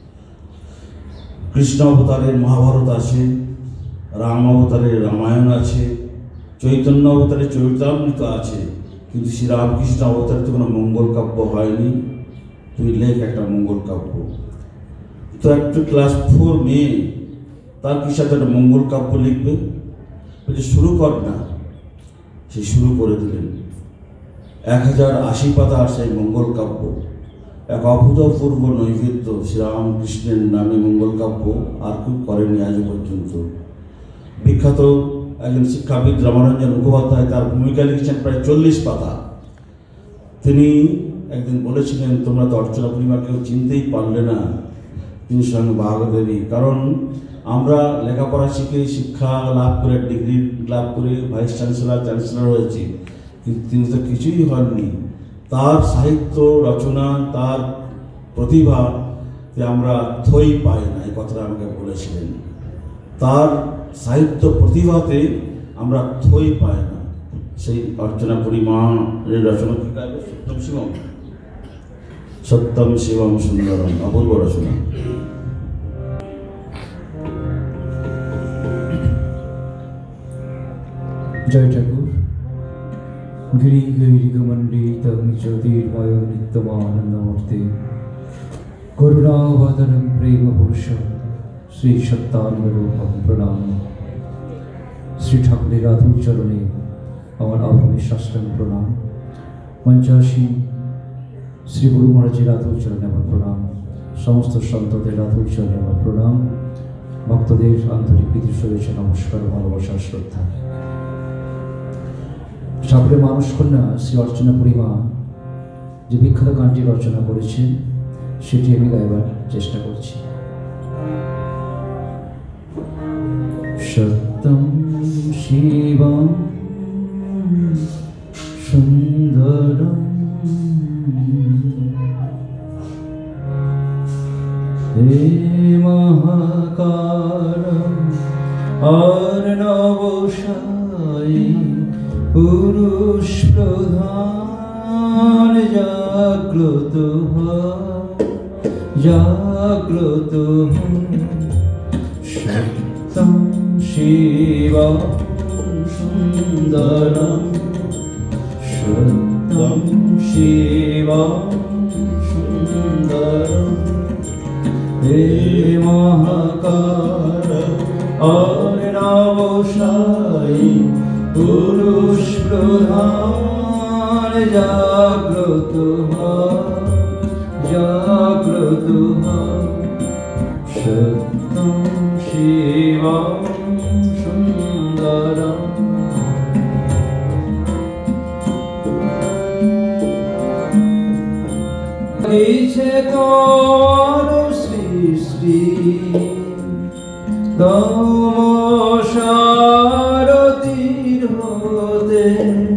কৃষ্ণ অবতারের মহাভারত আছে, রাম অবতারের রামায়ণ আছে, চৈতন্য অবতারের চরিতামৃত আছে, কিন্তু শ্রীরামকৃষ্ণ অবতারে তো কোনো মঙ্গল কাব্য হয়নি। তুই লেখ একটা মঙ্গল কাব্য। তো একটা ক্লাস ফোর মেয়ে, তার কি সাথে একটা মঙ্গল কাব্য লিখবে? বলছে শুরু কর না। সে শুরু করে দিলেন। এক হাজার আশি পাতার সেই মঙ্গল কাব্য, এক অভূতপূর্ব নৈবেদ্য শ্রীরামকৃষ্ণের নামে মঙ্গল কাব্য আর কেউ করেনি আজ পর্যন্ত। বিখ্যাত একজন শিক্ষাবিদ রামানঞ্জন মুখোপাধ্যায় তার ভূমিকা লিখেছেন প্রায় চল্লিশ পাতা। তিনি একদিন বলেছিলেন, তোমরা তো অর্চনা পূর্ণিমা কেউ চিনতেই পারলে না, তিনি স্বয়ং বাঘদেবী। কারণ আমরা লেখাপড়া শিখে শিক্ষা লাভ করে ডিগ্রি লাভ করে ভাইস চ্যান্সেলর চ্যান্সেলর হয়েছি, কিন্তু তিনি তো কিছুই হননি। তার সাহিত্য রচনা, তার প্রতিভাতে আমরা থই পাই না, এই কথাটা আমাকে বলেছিলেন। তার সাহিত্য প্রতিভাতে আমরা থই পাই না। সেই অর্চনা পূর্ণিমার রচনা কি গাইবে? সত্যম শিবম, সত্যম শিবম সুন্দরম, অপূর্ব রচনা। জয় ঠাকুর। গিরি গৈরিকমণ্ডিতং জ্যোতির্ময় নিত্যমানন্দমূর্তি করুণাবতারং প্রেম পুরুষম শ্রী সত্যানন্দরূপম প্রণাম। শ্রী ঠাকুরের রাধুর চরণে আমার আভূমি সাষ্টাঙ্গ প্রণাম। মঞ্চাসীন শ্রী গুরু মহারাজের রাধুর চরণে আমার প্রণাম। সমস্ত সন্তদের রাধুর চরণে আমার প্রণাম। ভক্তদের আন্তরিক প্রীতি শুভেচ্ছা, নমস্কার, ভালোবাসা, শ্রদ্ধা। ঠাকুরের মানুষ কন্যা শ্রী অর্চনা পূর্ণিমা যে বিখ্যাত গানটি রচনা করেছেন সেটি আমি গাইবার চেষ্টা করছি। সত্যম শিবম সুন্দরম হে মহাকারম অর্ণবসায়ী পুরুষ প্রধান জাগ্রত জাগ্রত সত্যম শিবম সুন্দরম সত্যম শিবম সুন্দরম হে মহাকার অর্ণবসায়ী পুরুষ প্রধান জাগ্রত জাগ্রত সত্যম শিবম সুন্দরম। দিছে তোর সৃষ্টি তমসারতির হতে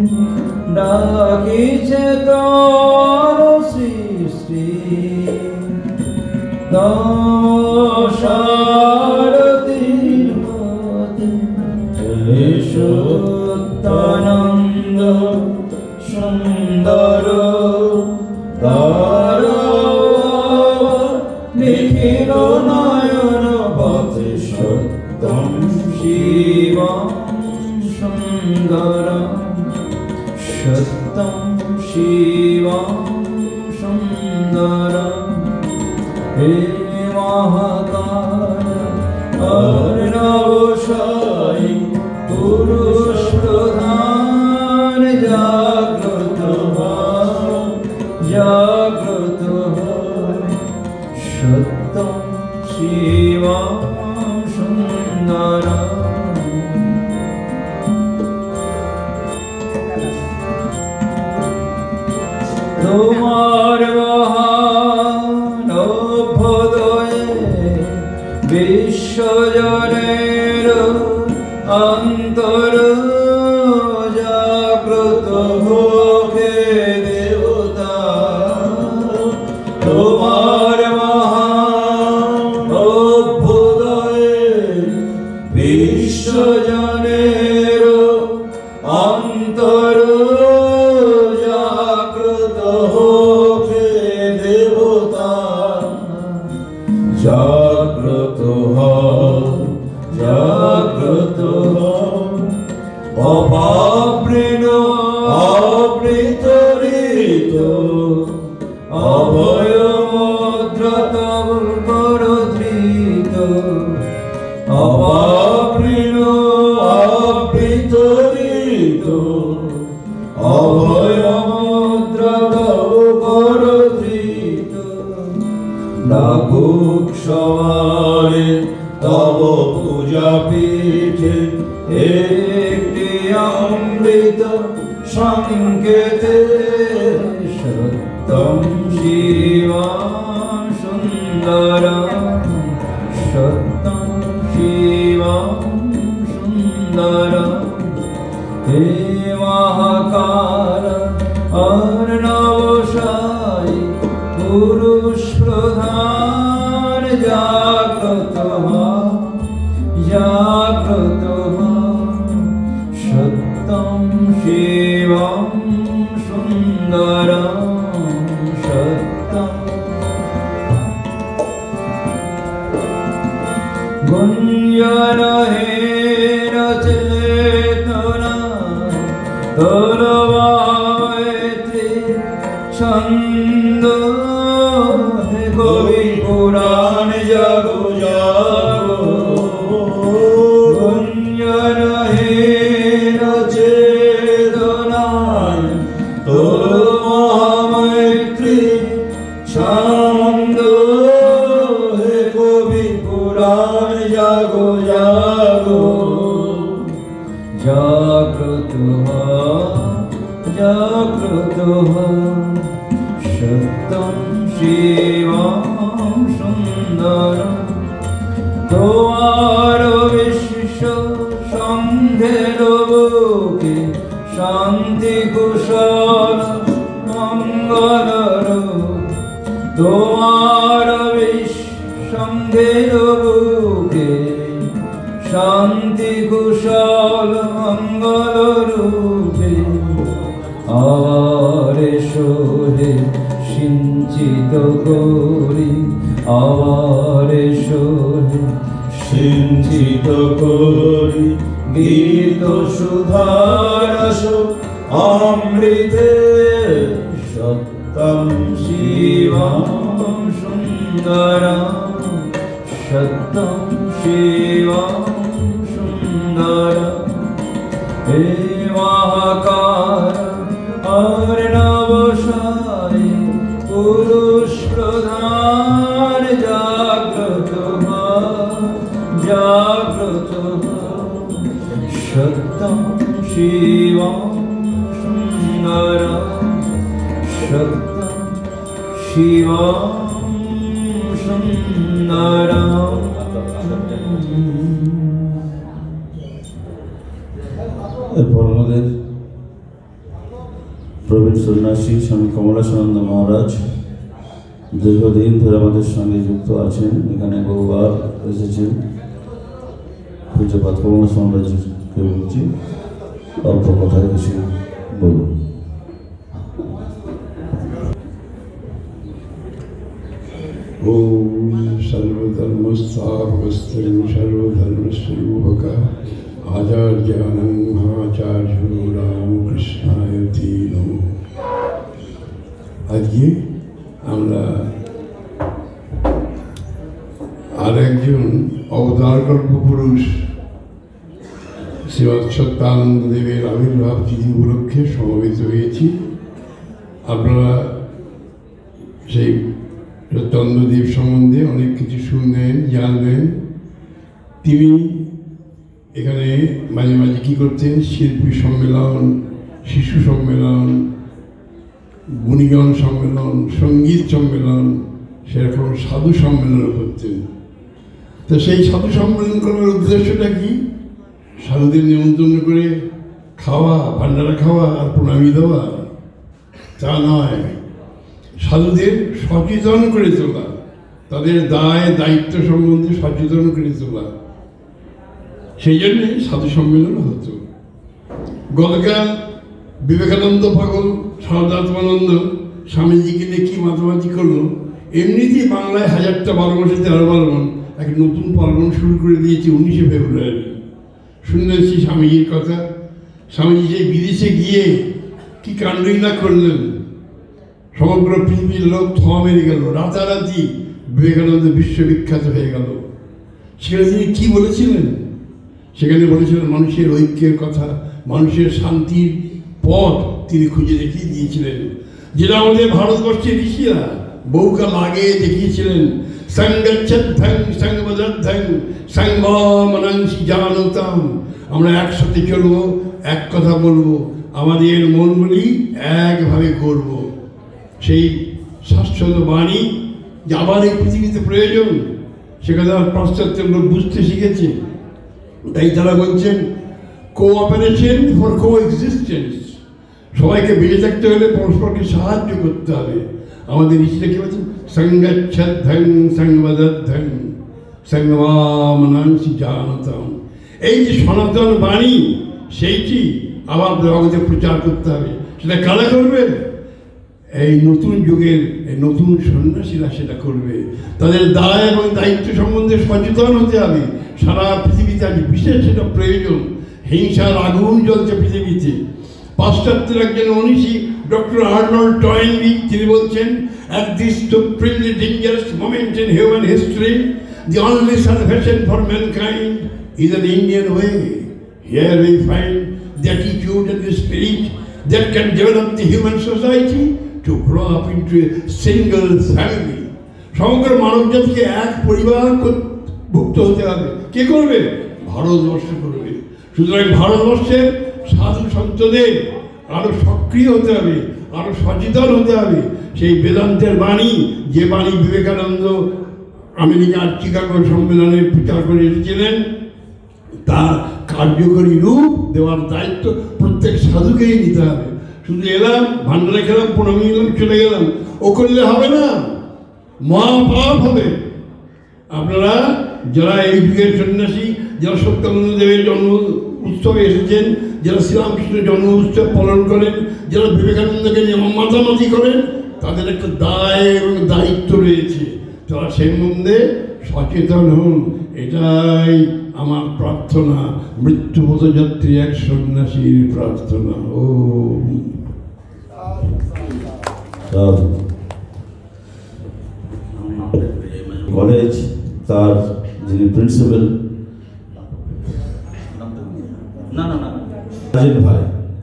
ডাকিছে তোর সৃষ্টি তমসারতির হতে সত্যানন্দ সুন্দর তার নিখিল নয়ন পথে সত্যম শিবম সুন্দরম সত্যম শিবম সুন্দরম হে মহাকার অর্ণবসায়ী পুরুষ প্রধান জাগ্রত জাগ্রত সত্যম শিবম সুন্দরম। তোমার মহান অভ্যুদয়ে বিশ্বজনের অন্তর জাগ্রত হোকে দেবতা। তোমার মহান অভ্যুদয়ে বিশ্বজনের অন্তর জাগ্রত হোকে দেবতা। জাগ্রত হও জাগ্রত হও অপাবৃণ অবৃতরিত অভয় মুদ্রা তব করধৃত অপাবৃণ অবৃতরিত অভয় মুদ্রা তব করধৃত। ডাকুক সবারে তব পূজা পীঠে হে सत्यं शिवं सुन्दरं सत्यं शिवं सुन्दरं हे महाकाल अर्णवशायी पुरुष प्रधान जागृत जागृत सत्यं शिवं सुन्दरं सत्यं गुञ्जनहेन चेतना तलवायते छन्द हे कवि पुराण जागो जागो गुञ्जनहेन चेतना तलवायते छन्द हे कवि पुराण जागो जागो जागृत जागृत सत्यं शिवं सुन्दरं तोमार विश्व संघेर बुके शांति कुशल मंगलर तोमार विश्व संघेर बुके शांति कुशल मंगल रूपे आवारे सोहे सिंचित करी आवारे सोहे सिंचित करी गीत सुधारस अमृते सत्यं शिवं सुन्दरं सत्यं शिवं सुन्दरं हे महाकाल अर्णवशायी पुरुष प्रधान जागृत जागृत सत्यं शिवं सुन्दरं सत्यं शिवं सुन्दरं এরপর আমাদের প্রবীণ সন্ন্যাসী স্বামী কমলাসানন্দ মহারাজ দীর্ঘদিন ধরে আমাদের সঙ্গে যুক্ত আছেন, এখানে বহুবার এসেছেন। পূজ্যপাত কমলাসানন্দ মহারাজকে বলছি অল্প কথায় কিছু বলুন। ओम सर्वधर्मस्थापकस्तं सर्वधर्मस्वरूपकः आचार्याणां महाचार्यो रामकृष्णाय ते नमः। আজকে আমরা আরেকজন অবতার কল্পপুরুষ শ্রীমৎ সত্যানন্দ দেবের আবির্ভাব তিথি উপলক্ষে সমবেত হয়েছি। আপনারা সেই সত্যানন্দদেব সম্বন্ধে অনেক কিছু শুনলেন, জানলেন। তিনি এখানে মাঝে মাঝে কী করতেন, শিল্পী সম্মেলন, শিশু সম্মেলন, গুণীগণ সম্মেলন, সঙ্গীত সম্মেলন, সেরকম সাধু সম্মেলনও করতেন। তো সেই সাধু সম্মেলন করার উদ্দেশ্যটা কি? সাধুদের নিমন্ত্রণ করে খাওয়া, ভান্ডারা খাওয়া আর প্রণামী দেওয়া তা নয়, সাধুদের সচেতন করে তোলা, তাদের দায় দায়িত্ব সম্বন্ধে সচেতন করে তোলা। সেই জন্যে সাধু সম্মেলন হতো। গতকাল বিবেকানন্দ পাগল সরদাত্মানন্দ স্বামীজিকে নিয়ে কী মাতামাতি করলো। এমনিতেই বাংলায় হাজারটা বারো মাসে তেরো পার্বণ, এক নতুন পার্বণ শুরু করে দিয়েছে উনিশে ফেব্রুয়ারি। শুনেছি স্বামীজির কথা। স্বামীজি সেই বিদেশে গিয়ে কি কাণ্ডই না করলেন, সমগ্র পৃথিবীর লোক ধোঁয়া মেরে গেল, রাতারাতি বিবেকানন্দ বিশ্ববিখ্যাত হয়ে গেল। সেখানে তিনি কী বলেছিলেন? সেখানে বলেছিলেন মানুষের ঐক্যের কথা, মানুষের শান্তির পথ তিনি খুঁজে দেখিয়ে দিয়েছিলেন, যেটা আমাদের ভারতবর্ষের ঋষিরা বহুকাল আগে দেখিয়েছিলেন। সঙ্গচ্ছধ্বং সঙ্গবদ্ধং সঙ্গমনংসি জানতাম, আমরা একসাথে চলবো, এক কথা বলবো, আমাদের মনগুলি একভাবে করব। সেই শাশ্বত বাণী যে আবার এই পৃথিবীতে প্রয়োজন, সেখানে আর পাশ্চাত্য লোক বুঝতে শিখেছে। তাই তারা বলছেন কোঅপারেশন ফর কো এক্সিস্টেন্স, সবাইকে বেঁচে থাকতে হলে পরস্পরকে সাহায্য করতে হবে। আমাদের ঋষিরা কি বলছেন, সঙ্গচ্ছদ্ধং সংবদ্ধং সঙ্গমামনাংসি জানতাম। এই যে সনাতন বাণী, সেইটি আবার জগতে প্রচার করতে হবে। সেটা কারা করবে? এই নতুন যুগের এই নতুন সন্ন্যাসীরা সেটা করবে। তাদের দায় এবং দায়িত্ব সম্বন্ধে সচেতন হতে হবে। সারা পৃথিবীতে আজ বিশেষ সেটা প্রয়োজন। হিংসার আগুন জ্বলছে পৃথিবীতে। পাশ্চাত্যের একজন মনীষী ডক্টর আর্নল্ড টয়েনবি তিনি বলছেন, at this supremely dangerous moment in human history, the only salvation for mankind is an Indian way. Here we find the attitude and the spirit that can develop the human society to grow up into a single family. সমগ্র মানব জাতিকে এক পরিবার ভুক্ত হতে হবে। কে করবে? ভারতবর্ষ করবে। সুতরাং ভারতবর্ষের সাধু সন্তদের আরো সক্রিয় হতে হবে, আরো সচেতন হতে হবে। সেই বেদান্তের বাণী, যে বাণী বিবেকানন্দ আমেরিকার চিকাগো সম্মেলনে প্রচার করে এসেছিলেন, তার কার্যকরী রূপ দেওয়ার দায়িত্ব প্রত্যেক সাধুকেই নিতে হবে। শুধু এলাম, ভান্ডারে খেলাম, প্রণামী নিলাম, চলে গেলাম, ও করলে হবে না, মহাপাপ হবে। আপনারা যারা এই যুগের সন্ন্যাসী, যারা সত্যানন্দ দেবের জন্ম উৎসবে এসেছেন, যারা শ্রীরামকৃষ্ণের জন্ম উৎসব পালন করেন, যারা বিবেকানন্দকে নিয়ে মাতামাতি করেন, তাদের একটা দায় এবং দায়িত্ব রয়েছে। তারা সেই সম্বন্ধে সচেতন হন। এটাই আমার প্রার্থনা, মৃত্যুপথযাত্রী এক সন্ন্যাসীর প্রার্থনা। ও কলেজ তার যিনি প্রিন্সিপাল রাজেন ভাই,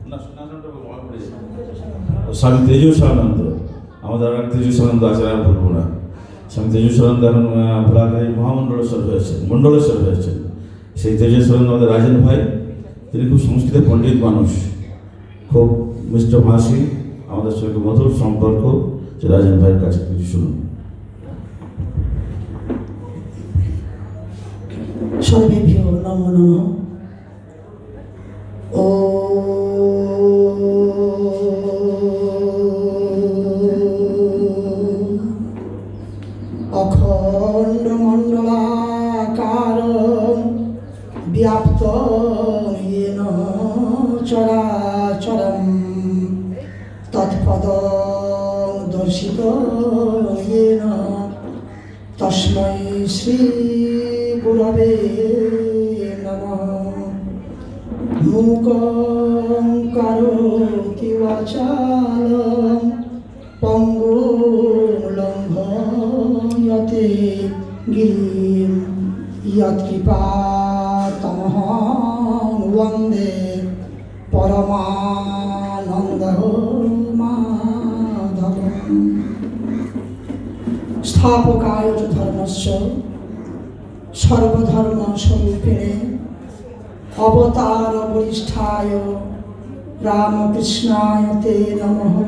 স্বামী তেজস্বানন্দ, আমাদের আর তেজস্বানন্দ আছে, আর বলবো না। স্বামী তেজস্বানন্দ এখন ভোলাখালীর মহামণ্ডলেশ্বর হয়েছেন, মণ্ডলেশ্বর হয়েছেন। সেই তেজস্বানন্দ আমাদের রাজেন ভাই, তিনি খুব সংস্কৃত পণ্ডিত মানুষ, খুব মিষ্ট ভাষী, আমাদের সঙ্গে মধুর সম্পর্ক। যে রাজেন ভাইয়ের কাছে কিছু শুনুন। সর্বেভ্যো নমো নমঃ। ও অখণ্ড মণ্ডলাকার ব্যাপ্ত येन চরাচরম তৎপদং দর্শিত येन তস্मै শ্রী গুরবে নমঃ। মূকং করোতি বাচালং পঙ্গুং লঙ্ঘয়তে গিরিম যৎকৃপাতমহং বন্দে পরমানন্দ মাধবম। স্থাপকায় চ ধর্মস্য সর্বধর্ম স্বরূপিণে অবতার বরিষ্ঠায় রামকৃষ্ণায় তে নমঃ।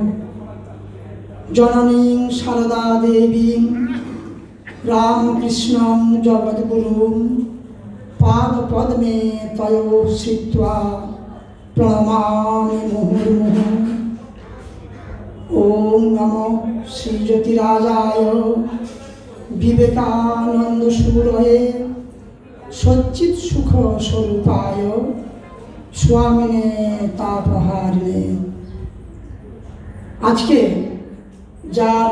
জননীং শারদা দেবীং রামকৃষ্ণং জগদ্গুরুং পাদপদ্মে তয়োঃ শ্রিত্বা প্রণমামি মুহুর্মুহুঃ। ওম নমো শ্রীজ্যোতিরাজায় বিবেকানন্দ সুরয়ে সচ্চিৎ সুখ স্বরূপায় স্বামিনে তাপহারিণে। আজকে যার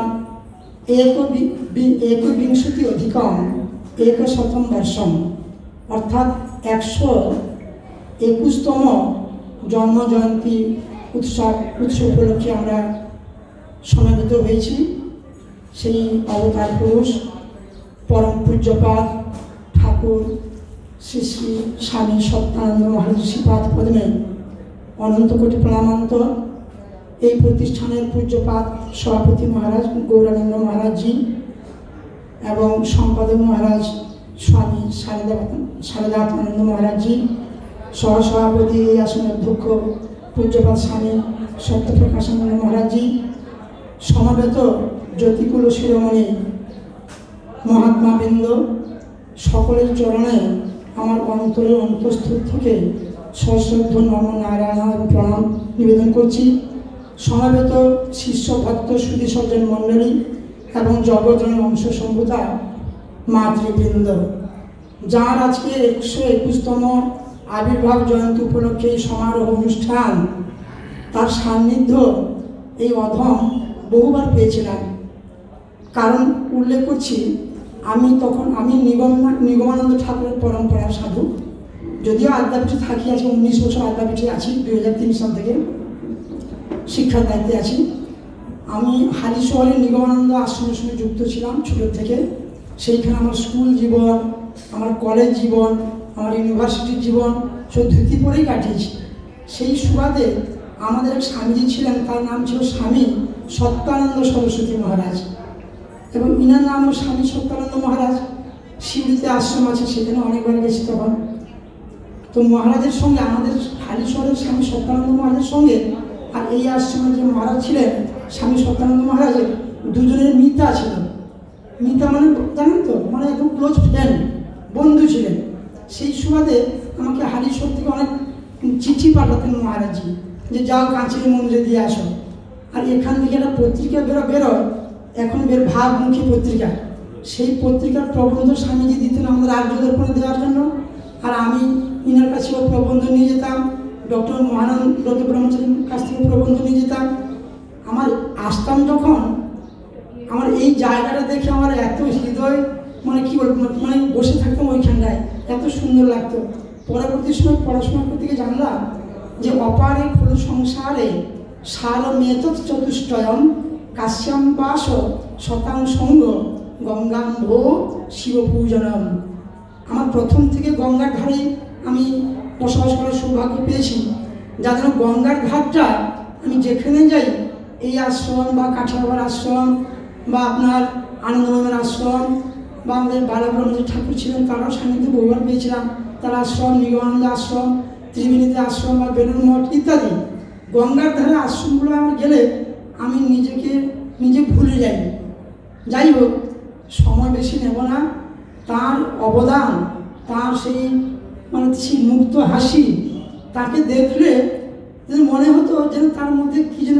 একবিংশতি অধিকম একশতম বর্ষম অর্থাৎ একশো একুশতম জন্মজয়ন্তী উৎসব উৎসব উপলক্ষে আমরা সমাবেত হয়েছি। সেই অবতার পুরুষ পরম পূজ্যপাদ ঠাকুর শ্রী শ্রী স্বামী সত্যানন্দ মহারাজ শ্রীপাদ পদ্মে অনন্ত কোটি প্রণামান্তর। এই প্রতিষ্ঠানের পূজ্যপাদ সভাপতি মহারাজ গৌরানন্দ মহারাজজি এবং সম্পাদক মহারাজ স্বামী শারদা শারদানন্দ মহারাজজি, সহসভাপতি এই আসনের অধ্যক্ষ পূজ্যপাদ স্বামী সত্যপ্রকাশানন্দ মহারাজজি সমবেত জ্যোতিকুল শিরোমণি মহাত্মাবৃন্দ, সকলের চরণে আমার অন্তরের অন্তঃস্থল থেকে সশ্রদ্ধ নম নারায়ণ এবং প্রণাম নিবেদন করছি। সমবেত শিষ্য ভক্ত সুধী সজ্জন মণ্ডলী এবং জগৎজনের অংশ সম্ভূতা মাতৃবৃন্দ, যার আজকে একশো একুশতম আবির্ভাব জয়ন্তী উপলক্ষে এই সমারোহ অনুষ্ঠান, তার সান্নিধ্য এই অধম বহুবার পেয়েছিলাম। কারণ উল্লেখ করছি, আমি তখন আমি নিগম নিগমানন্দ ঠাকুরের পরম্পরার সাধু, যদিও আদ্যাপীঠে থাকি, আছি উনিশ বছর আদ্যাপীঠে আছি, দুই হাজার তিন সাল থেকে শিক্ষার দায়িত্বে আছি। আমি হালি শহরের নিগমানন্দ আশ্রমের সঙ্গে যুক্ত ছিলাম ছোটোর থেকে। সেইখানে আমার স্কুল জীবন, আমার কলেজ জীবন, আমার ইউনিভার্সিটির জীবন সব ধুতি পরেই কাটিয়েছি। সেই সুবাদে আমাদের এক স্বামীজি ছিলেন, তার নাম ছিল স্বামী সত্যানন্দ সরস্বতী মহারাজ, এবং ইনার নামও স্বামী সত্যানন্দ মহারাজ। শিউরিতে আশ্রম আছে, সেখানে অনেকবার গেছি তখন। তো মহারাজের সঙ্গে, আমাদের হালিশহরের স্বামী সত্যানন্দ মহারাজের সঙ্গে আর এই আশ্রমের যে মহারাজ ছিলেন স্বামী সত্যানন্দ মহারাজের, দুজনের মিতা ছিল। মিতা মানে জানেন তো, মানে একদম ক্লোজ ফ্রেন্ড, বন্ধু ছিলেন। সেই সুবাদে আমাকে হালিশহর থেকে অনেক চিঠি পাঠাতেন মহারাজজি, যে যাও কাঁচির মন্দিরে দিয়ে আসো। আর এখান থেকে একটা পত্রিকা বেরো বেরোয় এখন বের ভাবমুখী পত্রিকা, সেই পত্রিকার প্রবন্ধ স্বামীজি দিতেন আমাদের আর্যদের করে দেওয়ার জন্য। আর আমি ইনার কাছেও প্রবন্ধ নিয়ে যেতাম, ডক্টর মহানন্দ ডক্টর ব্রহ্মচারীর কাছ থেকে প্রবন্ধ নিয়ে যেতাম। আমার আসতাম যখন, আমার এই জায়গাটা দেখে আমার এত হৃদয়, মানে কী বলবো, মানে বসে থাকতাম ওইখানটায়, এত সুন্দর লাগতো। পরবর্তী সময় পড়াশোনা করতে গিয়ে জানলাম যে অপারে খলু সংসারে সার মেত চতুষ্টয়ম কাশ্যম বাস শতাংশঙ্গ গঙ্গাম্ভ শিবপূজনম। আমার প্রথম থেকে গঙ্গার ধারে আমি বসবাস করার সৌভাগ্য পেয়েছি, যার জন্য গঙ্গার ঘাটটা আমি যেখানে যাই, এই আশ্রম বা কাঠিয়াবার আশ্রম বা আপনার আনন্দমের আশ্রম বা আমাদের বালাব্রহ্ম যে ঠাকুর ছিলেন তারাও সান্নিধ্যে বহুবার পেয়েছিলাম, তার আশ্রম, নিগমানন্দ আশ্রম, ত্রিবেণীতে আশ্রম বা বেলুড় মঠ ইত্যাদি গঙ্গার ধারে আশ্রমগুলো আমার গেলে আমি নিজেকে নিজে ভুলে যাই। যাই হোক, সময় বেশি নেব না। তার অবদান, তার সেই মানে সেই মুক্ত হাসি, তাকে দেখলে যেন মনে হতো যেন তার মধ্যে কী যেন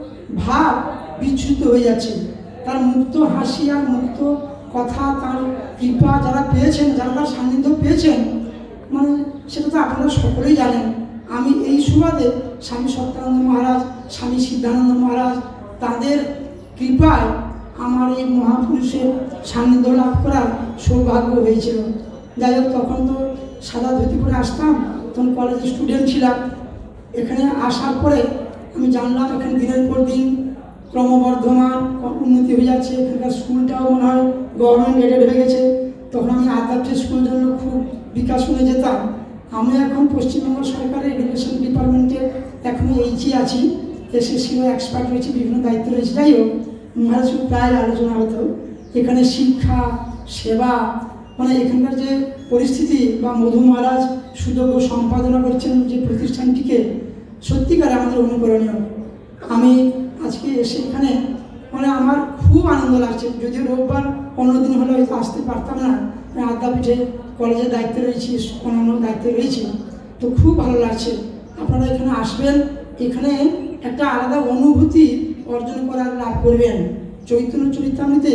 ভাব বিচ্যুত হয়ে যাচ্ছে। তার মুক্ত হাসি আর মুক্ত কথা, তার কৃপা যারা পেয়েছেন, যারা তার সান্নিধ্য পেয়েছেন, মানে সেটা তো আপনারা সকলেই জানেন। আমি এই সুবাদে স্বামী সত্যানন্দ মহারাজ, স্বামী সিদ্ধানন্দ মহারাজ, তাদের কৃপায় আমার এই মহাপুরুষের সান্নিধ্য লাভ করার সৌভাগ্য হয়েছিল। যাই হোক, তখন তো সাদা ধুতি পরে আসতাম, তখন কলেজের স্টুডেন্ট ছিলাম। এখানে আসার পরে আমি জানলাম এখানে দিনের পর দিন ক্রমবর্ধমান উন্নতি হয়ে যাচ্ছে, এখানকার স্কুলটাও মনে হয় গভর্নমেন্ট এডেড হয়ে গেছে। তখন আমি আদ্যাপীঠ স্কুলের জন্য খুব বিকাশ হয়ে যেতাম। আমি এখন পশ্চিমবঙ্গ সরকারের এডুকেশন ডিপার্টমেন্টে এখনও এইচই আছি, এসএসসিও এক্সপার্ট রয়েছে, বিভিন্ন দায়িত্ব রয়েছে। যাই হোক, মহারাজ প্রায় আলোচনা হতো এখানে শিক্ষা সেবা, মানে এখানকার যে পরিস্থিতি বা মধু মহারাজ সুযোগ্য সম্পাদনা করছেন যে প্রতিষ্ঠানটিকে, সত্যিকার আমাদের অনুকরণীয়। আমি আজকে এসে এখানে মানে আমার খুব আনন্দ লাগছে, যদিও রোববার অন্যদিন হলে হয়তো আসতে পারতাম না, আদ্যাপীঠে কলেজের দায়িত্বে রয়েছি, অন্যান্য দায়িত্বে রয়েছি, তো খুব ভালো লাগছে। আপনারা এখানে আসবেন, এখানে একটা আলাদা অনুভূতি অর্জন করার লাভ করবেন। চৈতন্য চরিতামৃতে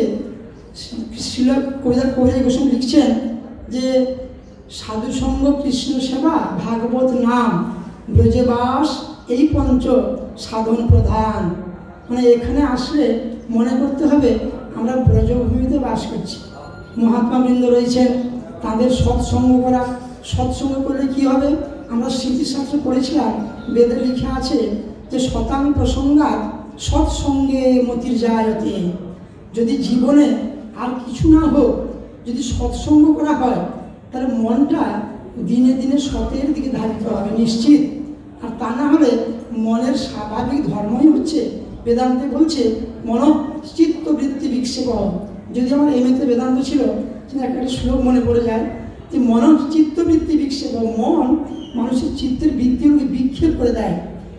শিল কবিতা কবিতা গোস্বামী লিখছেন যে সাধুসঙ্গ কৃষ্ণ সেবা ভাগবত নাম ব্রজবাস এই পঞ্চ সাধন প্রধান। মানে এখানে আসলে মনে করতে হবে আমরা ব্রজভূমিতে বাস করছি, মহাত্মাবৃন্দ রয়েছেন, তাদের সৎসঙ্গ করা। সৎসঙ্গ করলে কি হবে? আমরা স্মৃতিশাস্ত্রে পড়েছিলাম, বেদে লেখা আছে যে শতাং প্রসঙ্গাত সৎসঙ্গে মতির জায়তে। যদি জীবনে আর কিছু না হোক, যদি সৎসঙ্গ করা হয়, তাহলে মনটা দিনে দিনে সতের দিকে ধাবিত হবে নিশ্চিত। আর তা না হলে মনের স্বাভাবিক ধর্মই হচ্ছে, বেদান্তে বলছে মনশ্চিত্তবৃত্তি বিক্ষেপ। যদি আমার এমএতে বেদান্ত ছিল, একটা শ্লোক মনে পড়ে যায় যে মনশ্চিত্তবৃত্তি বিক্ষেপ, মন মানুষের চিত্তের বৃত্তিগুলোকে বিক্ষেপ করে দেয়।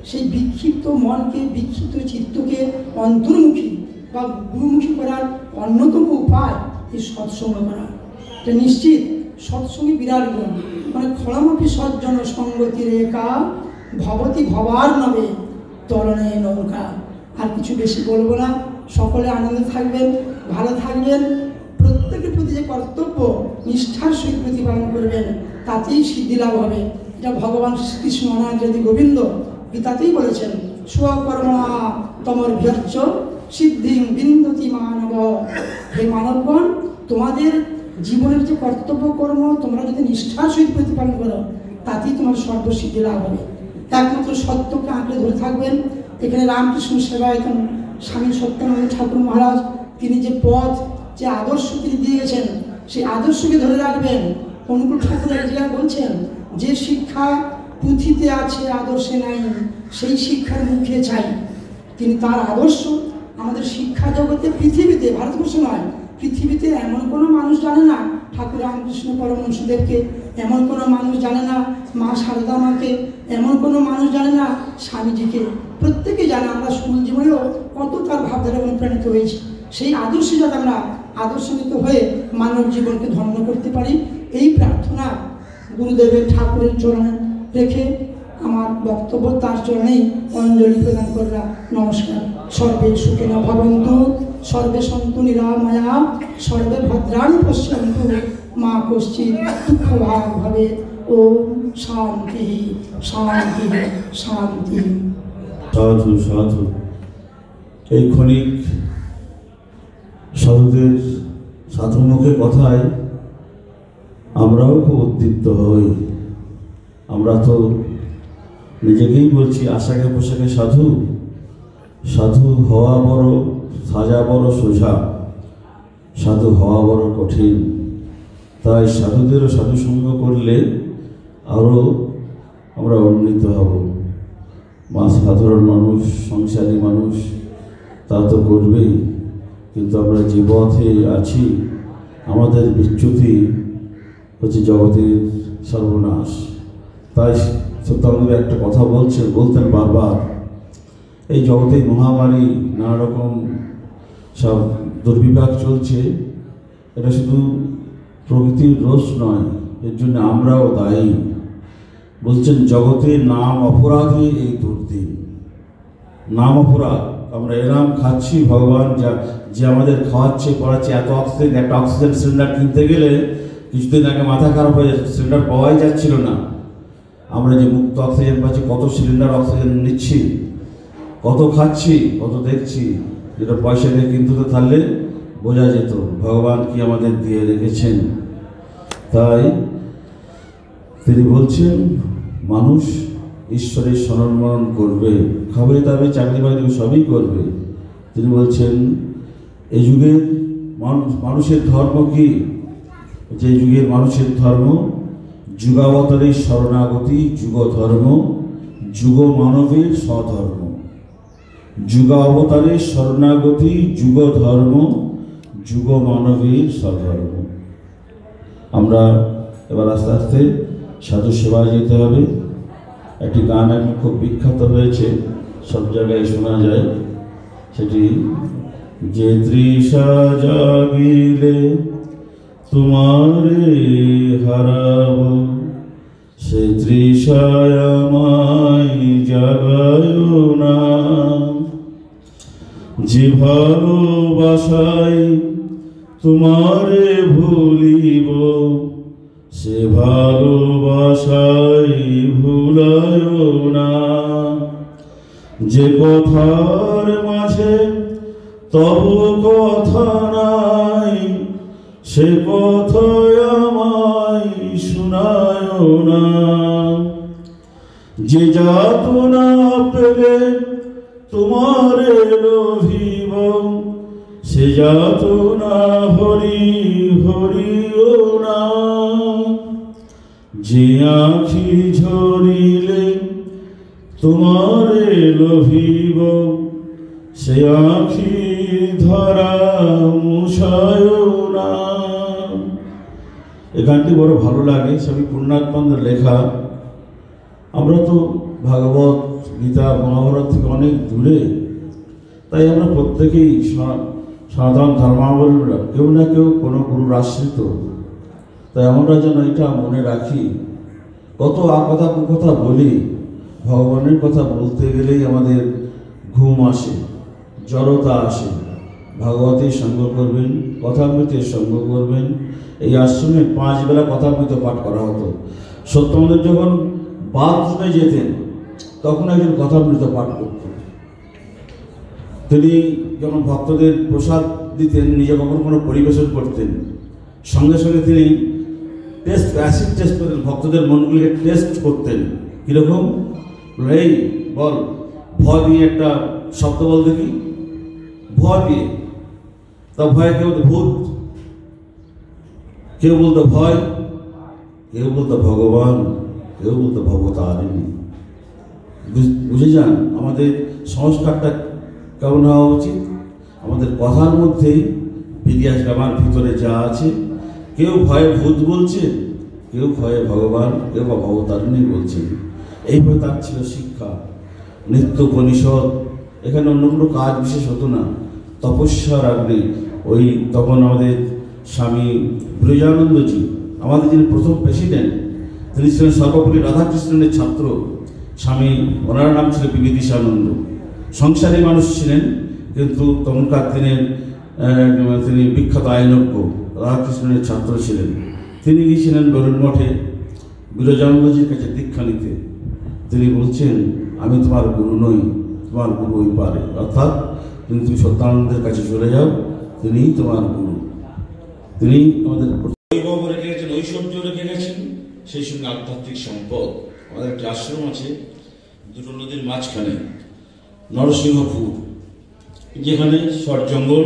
সেই বিক্ষিপ্ত মনকে, বিক্ষিপ্ত চিত্তকে অন্তর্মুখী বা গুরুমুখী করার অন্যতম উপায় এই সৎসঙ্গ করা। এটা নিশ্চিত সৎসঙ্গে বিরাট গুণ। মানে খড়মপি সজ্জন সঙ্গতি রেখা ভবতি ভবার নবে তরণে নৌকা। আর কিছু বেশি বলবো না। সকলে আনন্দে থাকবেন, ভালো থাকবেন। প্রত্যেকের প্রতি যে কর্তব্য নিষ্ঠার সহিত প্রতিপালন করবেন, তাতেই সিদ্ধি লাভ হবে। এটা ভগবান শ্রীকৃষ্ণ অনার্যদি গোবিন্দ গীতাতেই বলেছেন, স্বকর্মা তমর ভ্যর্চ সিদ্ধি বিন্দতি মানব। হে মানবগণ, তোমাদের জীবনের যে কর্তব্য কর্ম তোমরা যদি নিষ্ঠার সহিত প্রতিপালন করো, তাতেই তোমার সর্বসিদ্ধি লাভ হবে। একমাত্র সত্যকে আঁকড়ে ধরে থাকবেন। এখানে রামকৃষ্ণ সেবায়তন স্বামী সত্যানন্দ ঠাকুর মহারাজ তিনি যে পথ, যে আদর্শ তিনি দিয়ে গেছেন, সেই আদর্শকে ধরে রাখবেন। অনুকূল ঠাকুর এক জায়গায় বলছেন, যে শিক্ষা পুঁথিতে আছে আদর্শে নাই, সেই শিক্ষার মুখে চাই। তিনি তার আদর্শ আমাদের শিক্ষা জগতে, পৃথিবীতে, ভারতবর্ষে নয়, পৃথিবীতে এমন কোনো মানুষ জানে না ঠাকুর রামকৃষ্ণ পরমহংসদেবকে, এমন কোনো মানুষ জানে না মা শারদা মাকে, এমন কোনো মানুষ জানে না স্বামীজিকে। প্রত্যেকে জানে। আমরা স্কুল জীবনেও কত তার ভাবধারা অনুপ্রাণিত হয়েছি। সেই আদর্শে যাতে আমরা আদর্শান্বিত হয়ে মানব জীবনকে ধন্য করতে পারি, এই প্রার্থনা গুরুদেবের ঠাকুরের চরণে রেখে আমার বক্তব্য তার চরণেই অঞ্জলি প্রদান করলাম। নমস্কার। সর্বে সুখিনো ভবন্তু, সর্বে সন্তু নিরাময়া, সর্বে ভদ্রাণি পশ্যন্তু, মা কশ্চিৎ দুঃখভাগ ভবেৎ। ওম শান্তি শান্তি শান্তি। সাধু সাধু। এই ক্ষণিক সাধুদের সাধুমুখের কথায় আমরাও খুব উদ্দীপ্ত হই। আমরা তো নিজেকেই বলছি আশাকে পোশাকে সাধু। সাধু হওয়া বড়, সাজা বড় সোজা, সাধু হওয়া বড় কঠিন। তাই সাধুদেরও সাধু সঙ্গ করলে আরও আমরা উন্নীত হব। মা সাধারণ মানুষ, সংসারী মানুষ, তা তো করবেই, কিন্তু আমরা যে পথে আছি আমাদের বিচ্যুতি হচ্ছে জগতের সর্বনাশ। তাই সত্যানন্দ একটা কথা বলছে, বলতেন বারবার, এই জগতে মহামারী, নানা রকম সব দুর্বিপাক চলছে, এটা শুধু প্রকৃতির দোষ নয়, এর জন্য আমরাও দায়ী। বলছেন জগতে নাম অপরাধে এই দুর্দিন। নাম অপরাধ। আমরা এরাম খাচ্ছি, ভগবান যা যে আমাদের খাওয়াচ্ছে পড়াচ্ছে, এত অক্সিজেন, একটা অক্সিজেন সিলিন্ডার কিনতে গেলে কিছুদিন আগে মাথা খারাপ হয়ে যাচ্ছে, সিলিন্ডার পাওয়াই যাচ্ছিল না। আমরা যে মুক্ত অক্সিজেন পাচ্ছি, কত সিলিন্ডার অক্সিজেন নিচ্ছি, কত খাচ্ছি, কত দেখছি, যেটা পয়সা দিয়ে কিনতে তো থাকলে বোঝা যেত ভগবান কি আমাদের দিয়ে রেখেছেন। তাই তিনি বলছেন মানুষ ঈশ্বরের স্মরণ করবে, খাবে দাবে চাকরি বাকরি সবই করবে। তিনি বলছেন এই যুগের মানুষের ধর্ম কি? যে যুগের মানুষের ধর্ম যুগাবতারের শরণাগতি, যুগ ধর্ম, যুগ মানবের স্বধর্ম। যুগাবতারের শরণাগতি, যুগ ধর্ম, যুগ মানবের স্বধর্ম। আমরা এবার আস্তে আস্তে সাধু সেবায় যেতে হবে। একটি গান এখন খুব বিখ্যাত হয়েছে, সব জায়গায় শোনা যায়, সেটি যে তৃষা জাগিলে তোমারে হারাব, সে তৃষায় আমায় জাগায় না। যে ভালোবাসায় তোমারে ভুলিব, সে ভালোবাসায় ভুলায় না। যে কথার মাঝে তব কথা নাই, সে কথায় আমায় শোনায় না। যে যাতনা পেলে তোমারে লোভিব, সে যাতনা হরি হরিও না। যে আঁখি ঝরিলে তোমারে লোভিব, সে আঁখি ধরা মুছায় না। এই গানটি বড় ভালো লাগে, সবই পূর্ণাত্মানন্দের লেখা। আমরা তো ভাগবত গীতা মহাভারত থেকে অনেক দূরে। তাই আমরা প্রত্যেকেই সাধারণ ধর্মাবলম্বীরা কেউ না কেউ কোনো গুরুর আশ্রিত। তাই আমরা যেন এটা মনে রাখি। কত আকথা কুকথা বলি, ভগবানের কথা বলতে গেলেই আমাদের ঘুম আসে, জড়তা আসে। ভাগবতের সঙ্গ করবেন, কথামৃতের সঙ্গ করবেন। এই আশ্রমে পাঁচ বেলা কথামৃত পাঠ করা হতো। সত্যমদের যখন বাথরুমে যেতেন তখন একজন কথামৃত পাঠ করতেন। তিনি যখন ভক্তদের প্রসাদ দিতেন, নিজে কখনো কোনো পরিবেশন করতেন, সঙ্গে সঙ্গে তিনি টেস্ট অ্যাসিড টেস্ট করতেন, ভক্তদের মনগুলিকে টেস্ট করতেন। কীরকম? এই বল, ভয় দিয়ে একটা শব্দ বল দেখি, ভয় দিয়ে। তা ভয় কেউ বলতো ভূত, কেউ বলতো ভয়, কেউ বলতো ভগবান, কেউ বলতো ভগবতারিণী। বুঝে যান আমাদের সংস্কারটা কেমন হওয়া উচিত। আমাদের কথার মধ্যেই বেরিয়ে আসবে আমার ভিতরে যা আছে। কেউ ভয়ে ভূত বলছে, কেউ ভয়ে ভগবান, কেউ বা ভগবতারিণী বলছেন। এইভাবে তার ছিল শিক্ষা। নিত্য উপনিষদ, এখানে অন্য কোনো কাজ বিশেষ হতো না। তপস্যার আগ্নে ওই তখন আমাদের স্বামী ব্রজানন্দজি, আমাদের যিনি প্রথম প্রেসিডেন্ট, তিনি ছিলেন সর্বপল্লী রাধাকৃষ্ণনের ছাত্র। স্বামী, ওনার নাম ছিল বিবিদিশানন্দ। সংসারী মানুষ ছিলেন, কিন্তু তখনকার দিনের তিনি বিখ্যাত আইনজ্ঞ, রাধাকৃষ্ণনের ছাত্র ছিলেন। তিনি গিয়েছিলেন বেলুড় মঠে বিরজানন্দজির কাছে দীক্ষা নিতে। তিনি বলছেন, আমি তোমার গুরু নই, তোমার গুরু ওই পারে, অর্থাৎ তুমি তুমি সত্যানন্দের কাছে চলে যাও, তিনিই তোমার গুরু। তিনি আমাদের বৈভব রেখে গেছেন, ঐশ্বর্য রেখে গেছেন, সেই সঙ্গে আধ্যাত্মিক সম্পদ। আমাদের একটা আশ্রম আছে দুটো নদীর মাঝখানে, নরসিংহপুর, যেখানে শর জঙ্গল,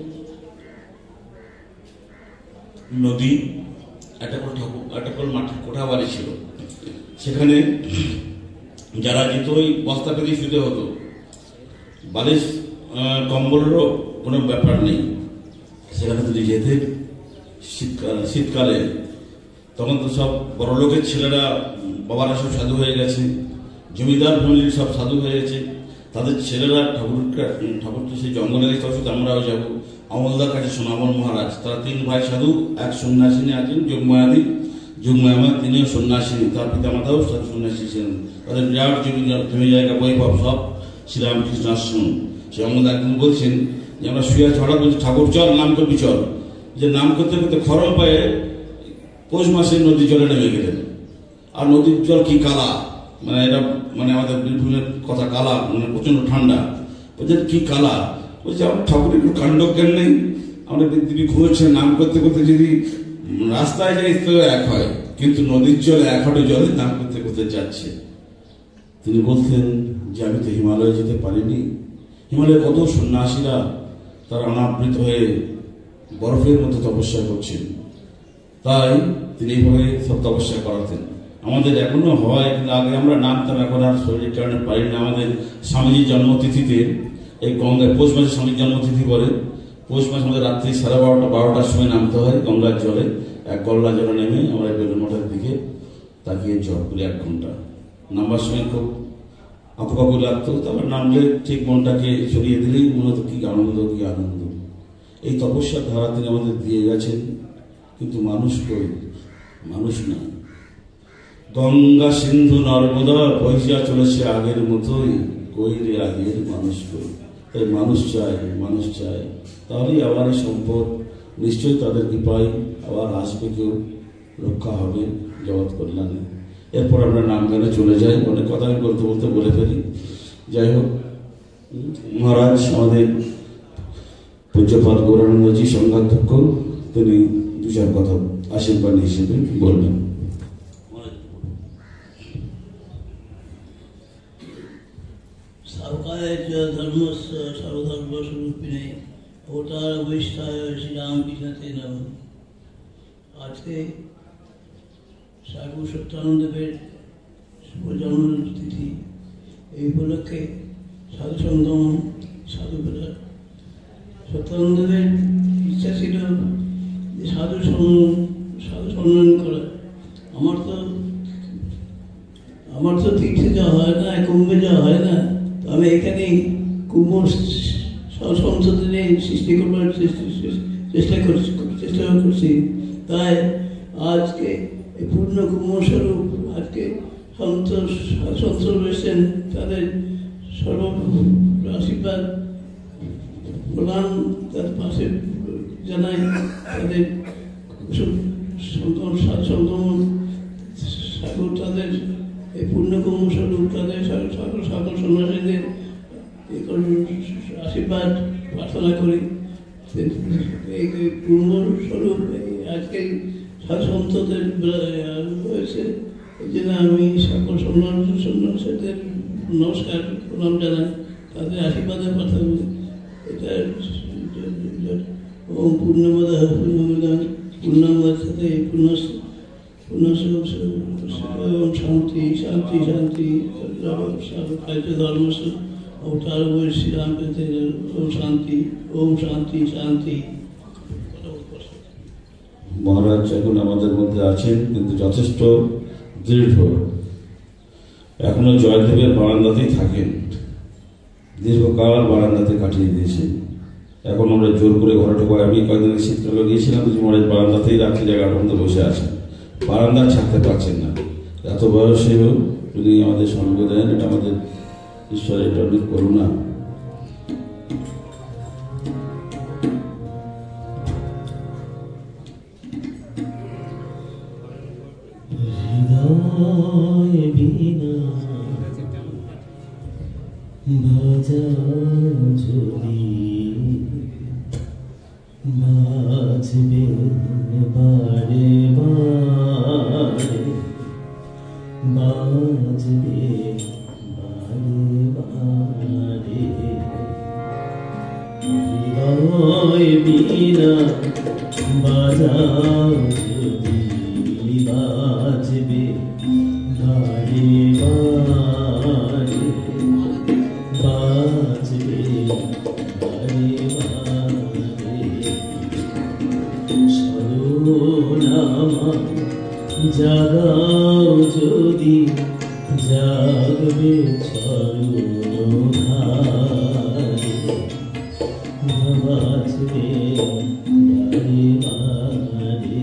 নদী, একটা করে ঠাকুর, একটা করে মাটির কোঠা বাড়ি ছিল। সেখানে যারা যেত ওই বস্তা পেতে শুতে হতো। বালিশ কম্বলেরও কোনো ব্যাপার নেই। সেখানে যদি যেতেন শীতকাল শীতকালে, তখন তো সব বড় লোকের ছেলেরা, বাবারা সব সাধু হয়ে গেছে, জমিদার ফ্যামিলির সব সাধু হয়ে গেছে। তাদের ছেলেরা ঠাকুরটা ঠাকুর তো সেই জঙ্গলে গেছে, অবশ্যই আমরাও যাবো। আমলদার কাছে সোনামন মহারাজ, তারা তিন ভাই সাধু, এক সন্ন্যাসিনী আছেন যোগমায়াদি, যোগমায়ামা তিনিও সন্ন্যাসিনী, তার পিতামাতাও সাধু সন্ন্যাসী ছিলেন। তাদের বিরাট জমি জমি জায়গা বৈভব সব শ্রীরামকৃষ্ণ আশ্রম। সে আমলদা একদিন বলছেন যে আমরা শুয়ে ছড়া বলছি, ঠাকুর চল নাম করবি চল। যে নাম করতে করতে খরম পায়ে পৌষ মাসে নদীর জলে নেমে গেলেন। আর নদীর জল কি কালা, মানে এটা মানে আমাদের বীরভূমের কথা কালা, মানে প্রচন্ড ঠান্ডা। বলছে কি কালা? বলছে আমার ঠাকুরের একটু কাণ্ডজ্ঞান নেই। আমরা দিদি ঘুরছে নাম করতে করতে যদি রাস্তায় যাই তো এক হয়, কিন্তু নদীর জলে এক হাঁটু জলে নাম করতে করতে যাচ্ছে। তিনি বলতেন যে আমি তো হিমালয়ে যেতে পারিনি। হিমালয়ে কত সন্ন্যাসীরা তারা অনাবৃত হয়ে বরফের মধ্যে তপস্যা করছেন, তাই তিনি এইভাবে সব তপস্যা করাতেন। আমাদের এখনো হয়, কিন্তু আগে আমরা নামতাম, এখন আর শরীরের কারণে পারি না। আমাদের স্বামীজির জন্মতিথিতে এই গঙ্গায়, পৌষ মাসে স্বামীর জন্মতিথি পরে, পৌষ মাসে আমাদের রাত্রি সাড়ে বারোটা বারোটার সময় নামতে হয় গঙ্গার জলে। এক গল্লা জলে নেমে আমরা বেলুড় মঠের দিকে তাকিয়ে জল করি এক ঘন্টা। নামবার সময় খুব আঁকুপাকু লাগতো, তারপর নামলে ঠিক মনটাকে সরিয়ে দিলেই মনে হতো কি আনন্দ, কি আনন্দ। এই তপস্যার ধারা তিনি আমাদের দিয়ে গেছেন, কিন্তু মানুষ কই? মানুষ না। গঙ্গা সিন্ধু নর্মদা বহিয়া চলেছে আগের মতোই, কই রে আগের মানুষ কই? তাই মানুষ চাই, মানুষ চাই, তাহলেই আবার এই সম্পদ নিশ্চয়ই তাদের কৃপায় আবার আসবে, কেউ রক্ষা হবে জগৎ কল্যাণে। এরপর আমরা নাম গানে চলে যাই, অনেক কথা আমি বলতে বলতে বলে ফেলি। যাই হোক, মহারাজ আমাদের পূজ্যপাদ গৌরানন্দজি সংঘাধ্যক্ষ, তিনি দু চার কথা আশীর্বাদ হিসেবে বলবেন। সর্বকালের ধর্মস্য সর্বধর্মস্বরূপিণে অবতার বৈষ্ঠায় শ্রীরামকৃষ্ণতে নম। আজকে সাধু সত্যানন্দদেবের শুভ জন্মতিথি। এই উপলক্ষে সাধু সঙ্গম, সাধু সত্যানন্দদেবের ইচ্ছা ছিল যে সাধু সাধু সম্মান করা। আমার তো আমার তো তীর্থে যাওয়া হয় না, কুম্ভে যাওয়া হয় সৃষ্টি করবার চেষ্টা করছি চেষ্টা করছি। তাই আজকে এই পূর্ণ কুম্ভস্বরূপ আজকে সন্তোষ সন্তোষ রয়েছেন, তাদের সর্ব আশীর্বাদ প্রধান তার পাশে জানাই, তাদের সংক্রমণ সাগর তাদের এই পূর্ণ কুম্ভস্বরূপ তাদের সকল সকল সন্ন্যাসীদের আশীর্বাদ প্রার্থনা করি। এই কুম্ভস্বরূপ আজকে সন্তদের হয়েছে, এই জন্য আমি সকল সন্ন্যাসীদের নমস্কার প্রণাম জানাই, তাদের আশীর্বাদের কথা বলি। এটা ওম পূর্ণমদ পূর্ণমদান পূর্ণমদার সাথে পূর্ণ পূর্ণ শান্তি শান্তি শান্তি ধর্ম অবতার শ্রীরাম পেতে ওম শান্তি ওম শান্তি শান্তি। মহারাজ এখন আমাদের মধ্যে আছেন, কিন্তু যথেষ্ট দৃঢ়, এখনো জয়দেবের বারান্দাতেই থাকেন, দীর্ঘকাল বারান্দাতে কাটিয়ে দিয়েছেন। এখন আমরা জোর করে ঘরে ঢোকাই। আমি কয়েকদিন শীতকালে গিয়েছিলাম, মহারাজ বারান্দাতেই রাত্রি এগারোটার মধ্যে বসে আছেন, বারান্দা ছাড়তে পারছেন না। এত বয়সেও যদি আমাদের সঙ্গ দেন, এটা আমাদের ঈশ্বরের এটা অনেক করুণা। বাজবে বারে বারে, বাজবে বারে বারে, হৃদয় বীণা বাজাও যদি, বাজবে বারে বারে, বাজবে বারে বারে, সরনামা জাগাও যদি, জাগবে সরোধারে, বাজবে বারে বারে,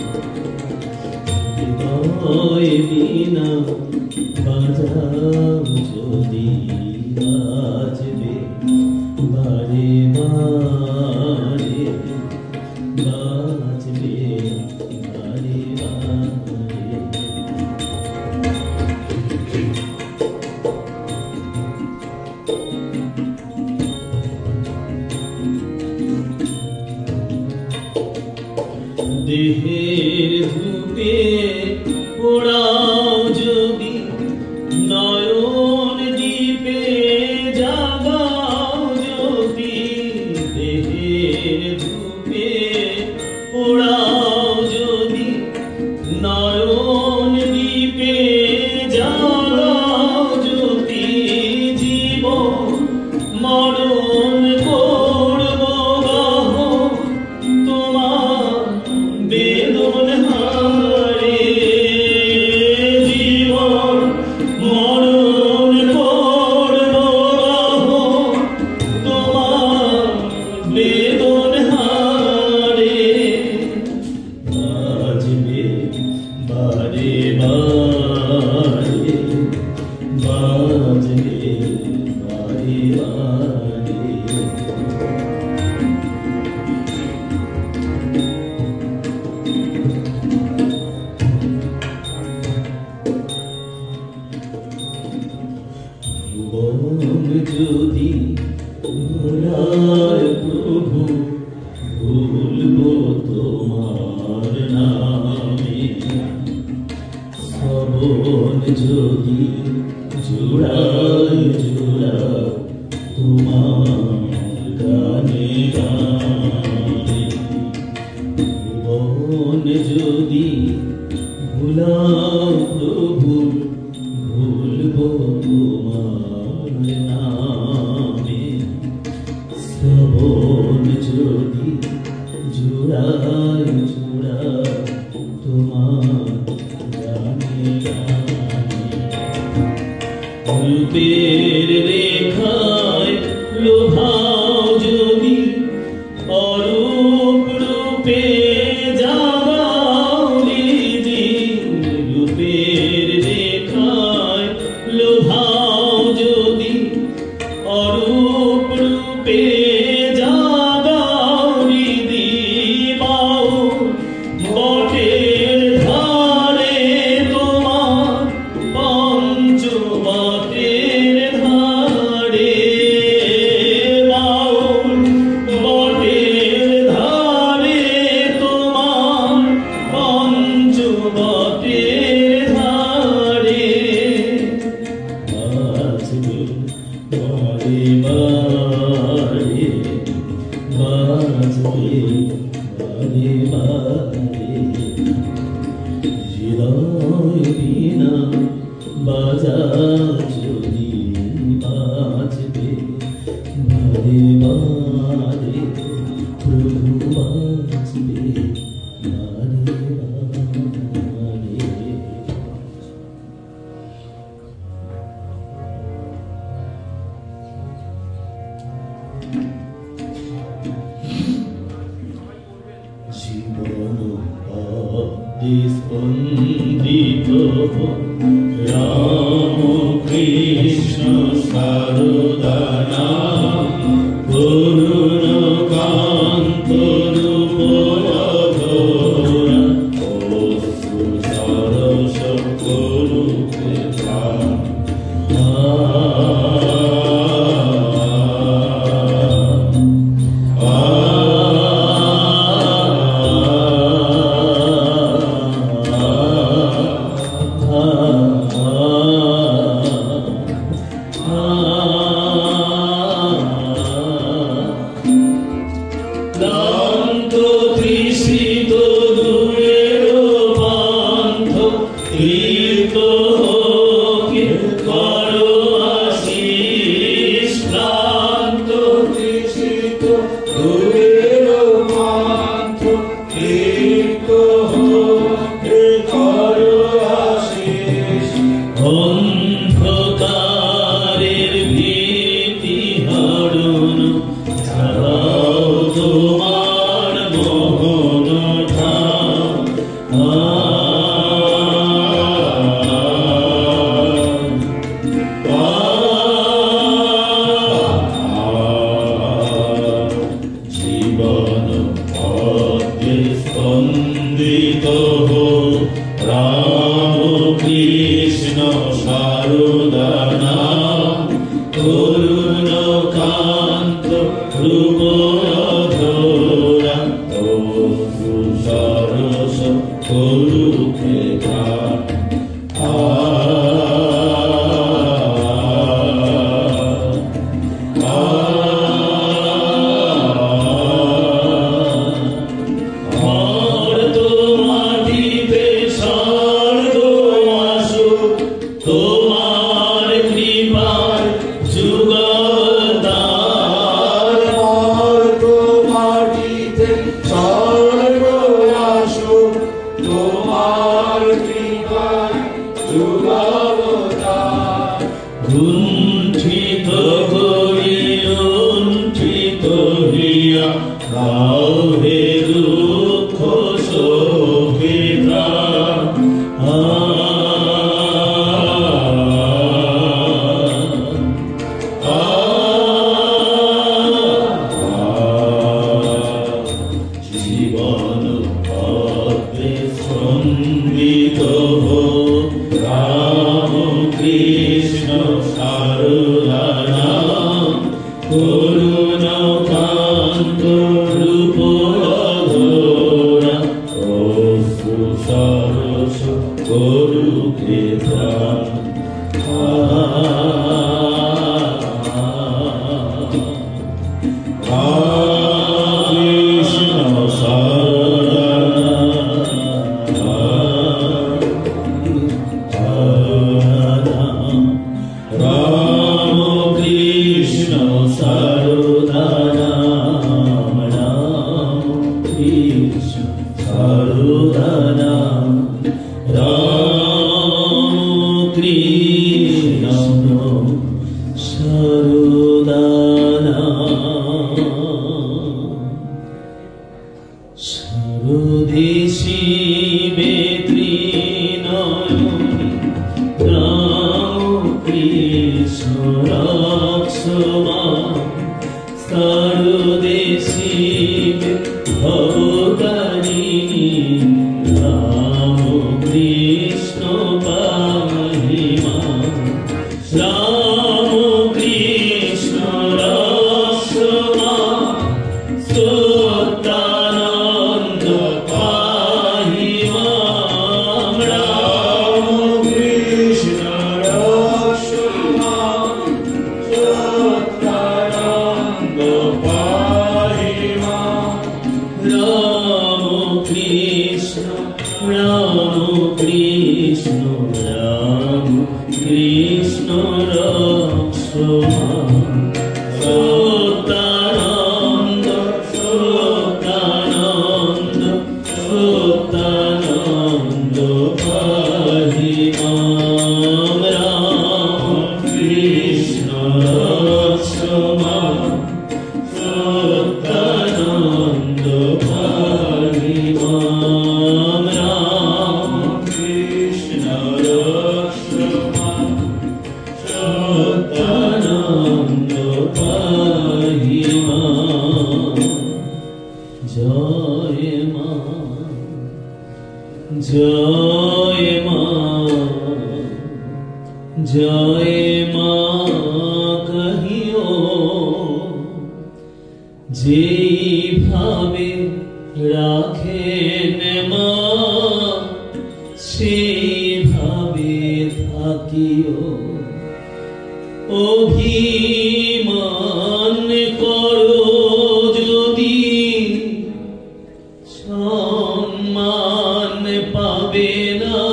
হৃদয় বীণা বাজাও যদি, বাজবে বারে বারে, বাজবে বারে বারে। দেহের ধূপে পোড়াও যদি, নয়ন দ্বীপে জাগাও যদি, দেহের ধূপে পোড়াও যদি, নয়ন দ্বীপে জাগাও যদি, জীবন মরণ করব গাহ তোমার বেদন হারে, জীবন মরণ করব গাহ তোমার বেদন হারে, বাজবে বারে বারে, বাজবে বারে বারে। ভুবন যদি ভোলায় প্রভু, ভুলবো তোমার নামে, শ্রবণ যদি জোড়ায় জোড়াও তোমার গানে গানে, ভুবন যদি ভোলাও প্রভু, ভুলবো তোমার নামে, শ্রবণ যদি জোড়ায় জোড়াও তোমার গানে গানে, রূপের রেখায় লোভাও যদি, So স্বদেশী বেত্রীনয়নী রাম কৃষ্ণ রক্ষমা স্বদেশী ভবতারিণী রাম কৃষ্ণ পাহি মাম রাম কৃষ্ণ রক্ষমা সত্যানন্দ পাহি মাম রাম কৃষ্ণ রক্ষমা সত্যানন্দ পাহি মাম রাম কৃষ্ণ রাম কৃষ্ণ রাম কৃষ্ণ রক্ষমা সত্যানন্দ সত্যানন্দ সত্যানন্দ পাহি মাম রাম কৃষ্ণ রক্ষমা সত্যানন্দ পাহি মাম রাম কৃষ্ণ রক্ষমা সত্যানন্দ পাহি মাম জয় মা জয় মা জয় মা কহিও যেইভাবে রাখেন মা সেইভাবে থাকিও অভিমান করো যদি সম্মান পাবে না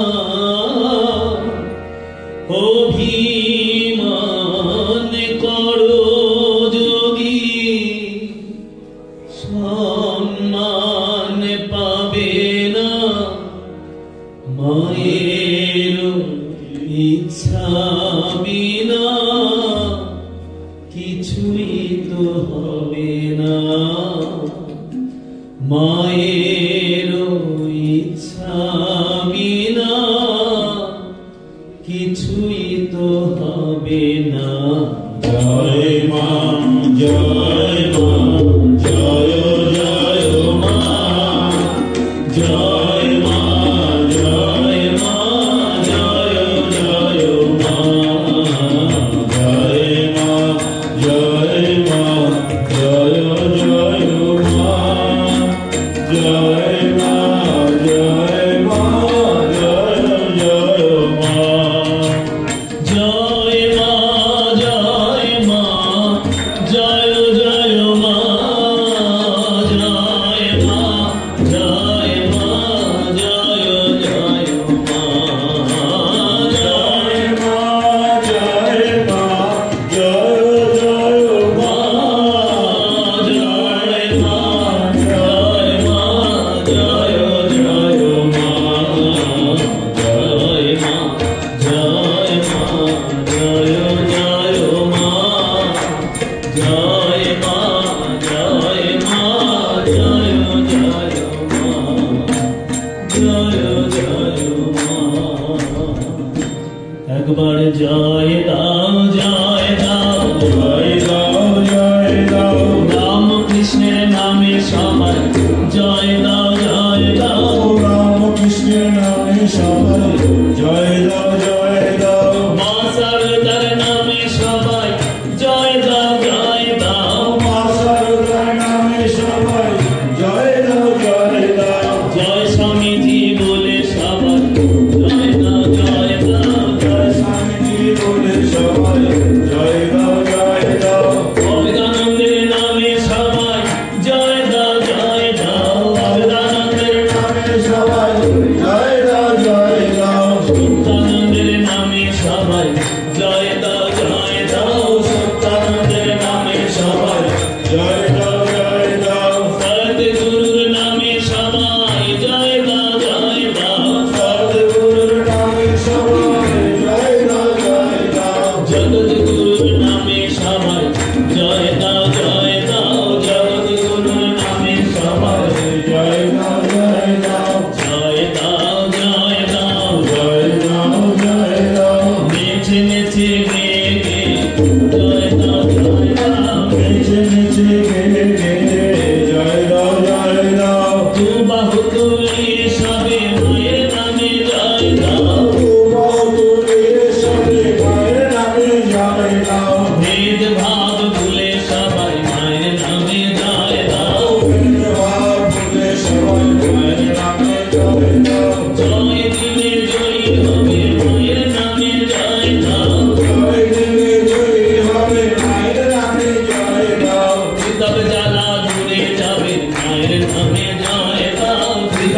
অভিমান করো যদি সম্মান পাবে না মায়ের ইচ্ছা বিনা কিছুই তো হবে না মায়ের ইচ্ছা বিনা কিছুই তো হবে না জয় মা জয় মা জয় জয় মা জয় মা জয় মা জয় জয় মা জয় মা জয় মা জয় জয় মা জয় মা জয় মা জয় জয় মা জয় মা জয় মা জয় জয় মা জয় মা জয় মা জয় জয় মা জয় মা জয় মা জয় জয় মা জয় মা জয় মা জয় জয় মা জয় মা জয় মা জয় জয় মা জয় মা জয় মা জয় জয় মা জয় জয় মা একবার জয় দাও জয় দাও জয় দাও জয় দাও রাম কৃষ্ণের নামে সবাই জয় দাও জয় দাও রাম কৃষ্ণের নামে সবাই জয় দাও জয় দাও মা শারদার নামে সবাই জয় দাও জয় দাও মা শারদার নামে সবাই জয় দাও জয় দাও জয় স্বামীজি বলে সবাই জয় দাও জয় দাও জয় স্বামীজি বলে সবাই জয় দাও জয় দাও অভেদানন্দের নামে সবাই জয় দাও জয় দাও অভেদানন্দের নামে সবাই জয় দাও জয় দাও সত্যানন্দের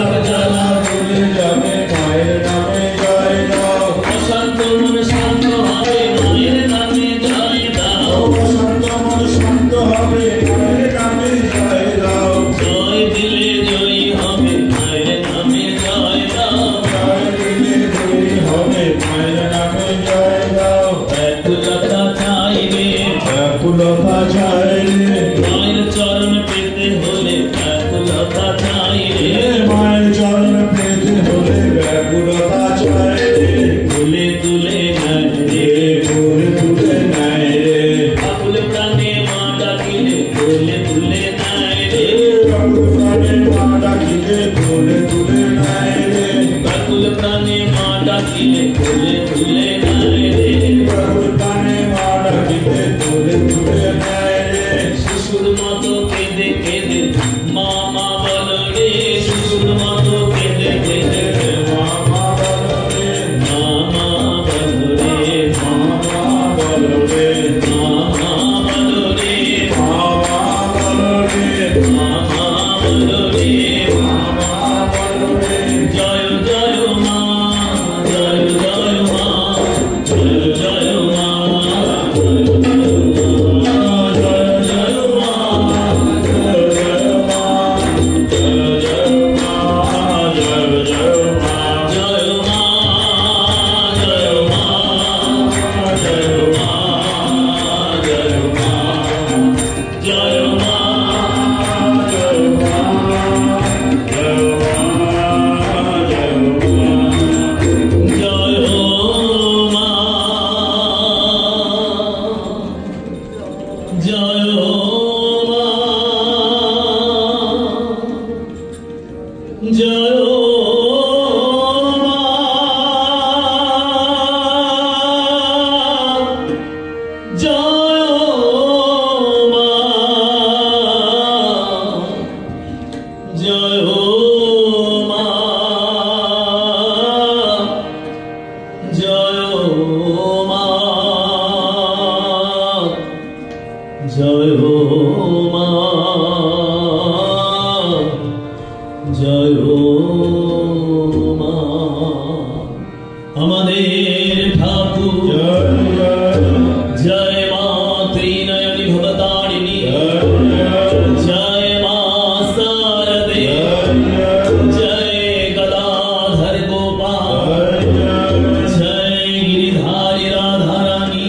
সব জ্বালা ভুলে যাবে মায়ের নামে জয় দাও অশান্ত মন শান্ত হবে মায়ের নামে জয় দাও অশান্ত মন শান্ত হবে মায়ের নামে জয় দাও জয় দিলে জয়ী হবে মায়ের নামে জয় দাও জয় দিলে জয়ী হবে মায়ের নামে জয় দাও ব্যাকুলতা চাইলে ব্যাকুলতা চাইলে মায়ের চরণ পেতে হলে ব্যাকুলতা চাইলে মায়ের চরণ পেতে হলে ব্যাকুলতা চাইলে তুলে তুলে নেয় রে তুলে তুলে নেয় রে আকুল প্রাণে মা ডাকিলে তুলে তুলে নেয় রে আকুল প্রাণে মা ডাকিলে তুলে তুলে নেয় রে আকুল প্রাণে মা ডাকিলে তুলে তুলে নেয় রে আকুল প্রাণে মা ডাকিলে তুলে তুলে নেয় রে শিশুর মতো কেঁদে কেঁদে মা মা বলো রে শিশুর মতো কেঁদে কেঁদে মা মা বলো রে মা মা বলো রে মা মা বলো রে মা মা বলো রে মা মা বলো রে মা মা বলো রে মা মা বলো রে জয় জয় মা জয় জয় মা জয় জয় মা জয় জয় মা জয় জয় মা জয় জয় মা জয় জয় মা জয় জয় মা জয় মা জয় মা জয় মা জয় মা জয় মা জয় মা জয় জয় মা জয় মা আমাদের ঠাকুর জয় মা ত্রিনয়নী ভবতারিণী জয় মা শারদে জয় গদাধর গোপাল জয় গিরিধারী রাধারানী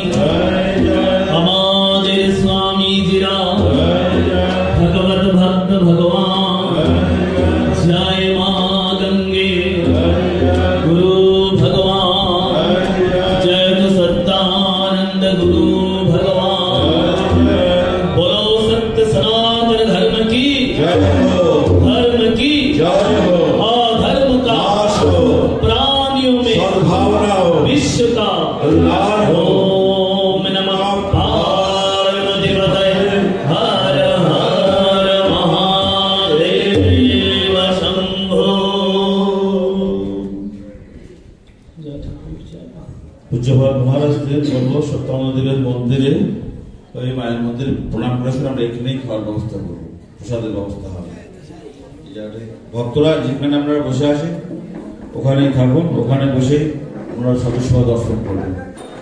আমাদের স্বামীজিরা ভগবত ভক্ত ভগবান জয় মা গঙ্গে गुरु भगवान जय तो सत्तानंद गुरु भगवान बोलो सत्य सनातन धर्म की धर्म की अधर्म का प्राणियों में विश्व का ओम नमः पार्वती पतये हर हर महादेव शंभो পূজ্যপাল মহারাজদের বলবো সত্যমাদেবের মন্দিরে ওই মায়ের মন্দিরে প্রণাম করেছেন আমরা এখানেই খাওয়ার ব্যবস্থা করবো প্রসাদের ব্যবস্থা হবে ভক্তরা যেখানে আপনারা বসে আছেন ওখানেই থাকুন ওখানে বসে ওনারা সদস্য দর্শন করবেন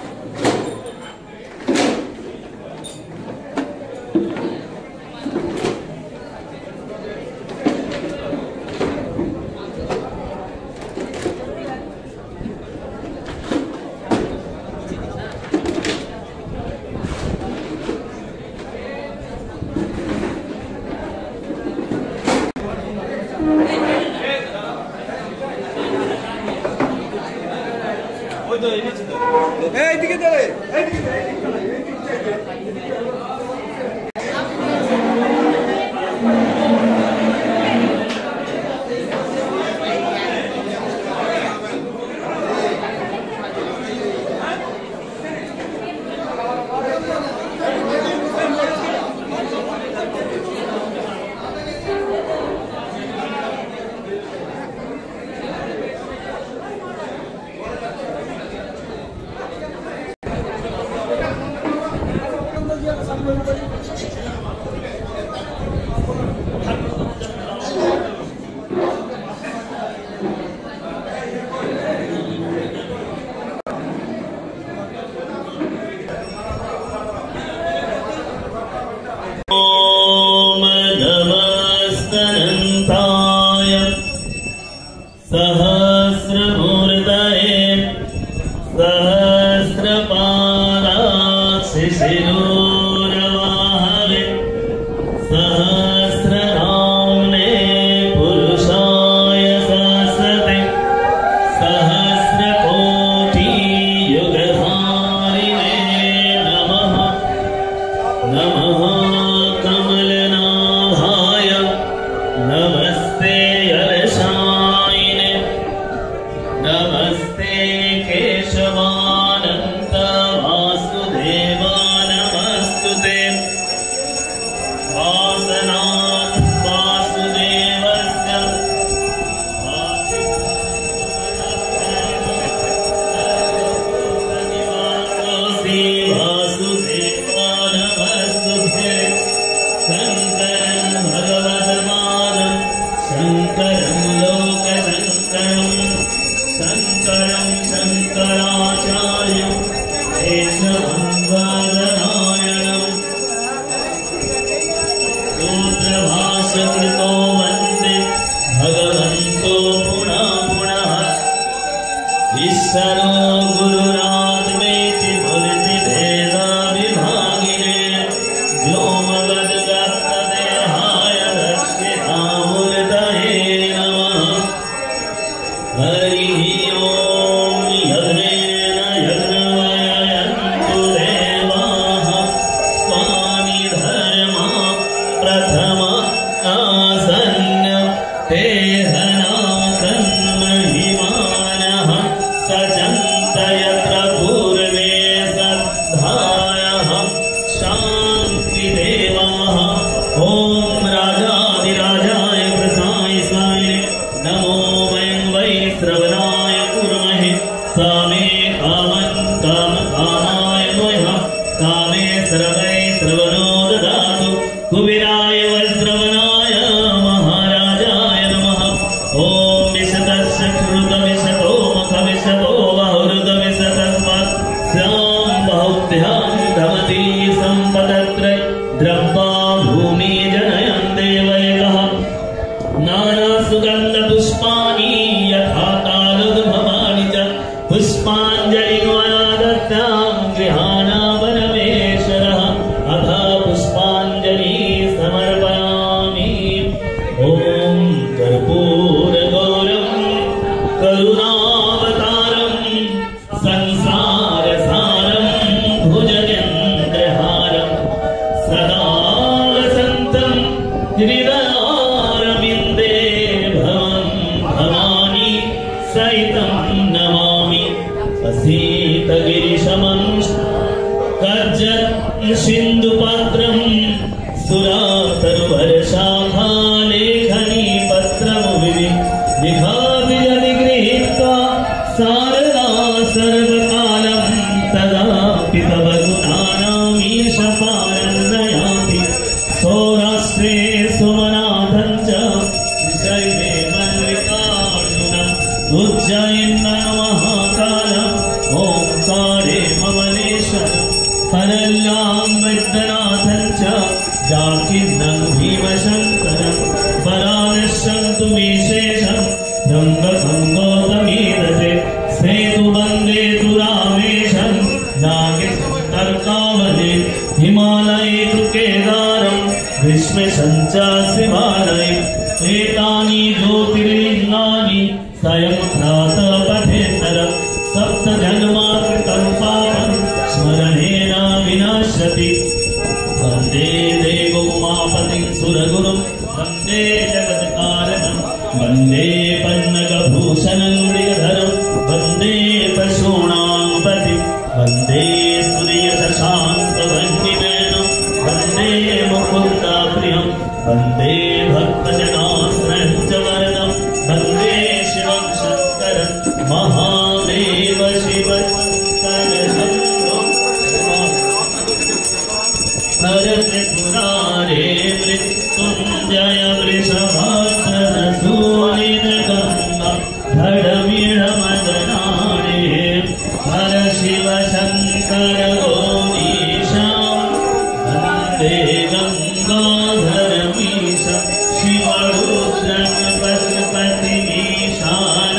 এইদিকে চলে सहस्रमूर्तये सहस्रपादाक्षिशिरोरवाहवे सहस्रनाम्ने पुरुषाय सहस्रते सहस्रकोटियुगधारिणे नमः नमः कमलनाभाय नमस्ते यशायिने नमस्ते केशवानन्त वासुदेव नमस्तुते वासनात् वासुदेवस्य वासि वासुदेव नमस्तुते शङ्करं भगवद्पादं शङ्करं लोकशङ्करम् शङ्करं शङ्कराचार्यं केशवं बादरायणम् सूत्रभाष्यकृतो वन्दे भगवन्तो पुनः पुनः ईश्वरो गुरुरात्मेति मूर्तिभेदविभागिने व्योमवद्व्याप्तदेहाय दक्षिणामूर्तये नमः हरिः ओं यज्ञेन यज्ञवयन्तु देवाः स्वामी धर्मा प्रथम आसन्न तेहनाकन्महिमानः सचन्त यत्र पूर्वे सद्धायः शान्तिदेवाः ॐ राजाधिराजाय प्रसाय स्वामिने नमो वयं वै श्रवणाय कुर्महे कामे कामं कामकामाय मह्यं कामे सर्वै श्रवणो ददातु कुबेराय वज्रवणाय महाराजाय नमः ॐ विशतस्य श्रुतविशतो मुखविशतो बहुरुदविशतस्मात् स्यां बहुभ्यां धमती सम्पदत्रय द्रव्या भूमि जनयन् देवैकः नानासुगन्धपुष्पाणि यथा तालुद्भवानि च पुष्पाञ्जलिर्मया दत्तां गृहाणावनमेश्वरः अथ पुष्पाञ्जलि समर्पयामि ॐ कर्पूरगौरं करुणावतारं संसारसारं भुजगेन्द्रहारं सदा वसन्तं हृदयारविन्दे भवं भवानी सहितं नमामि असीतगिरिशमं कर्जत् सिन्धुपात्रं सुरातरुवर्षाखालेखनी पत्रमुविधि विघातिजनि गृहीत्वा शारदा सर्वकालं तदापि तव गुणानामीशपारन्दयाति सौराष्ट्रे सोमनाथं च शैवे मल्लिकार्जुनम् उज्जयिन्नमहाकालम् ओङ्कारे ममलेश्वरम् परल्लां वैद्यनाथं च जाकिन्नं भीमशङ्करम् वरानश्यन्तु विशेषम् त्र्यम्बकं गौतमीदते सेतुवन्दे तु रामेशम् नागेशर्कावने हिमालये तु केदारम् ग्रीष्मसञ्चास्यमालये एतानि ज्योतिर्लिङ्गानि स्वयं प्रातः पठेन्नरम् सप्तजन्माकृतं पापं स्मरणेन विनाश्यति वन्दे देवोमापतिं सुरगुरुं वन्दे जगत्कारणं वन्दे पन्नगभूषणं मृगधरं वन्दे पशूनां पतिं वन्दे सूर्यशशाङ्कवह्निनयनं वन्दे मुकुन्दाप्रियं वन्दे भक्तजनाश्रयं च वरदं वन्दे शिवं शङ्करं महादेव शिव हर त्रिपुरारे मृत्युञ्जय वृषभाक्षर सूरिनगङ्गा धडमिडमदनारे हर शिव शङ्कर गौरीशा वन्दे गङ्गाधरमीश शिवरुद्रं पशुपतिमीशा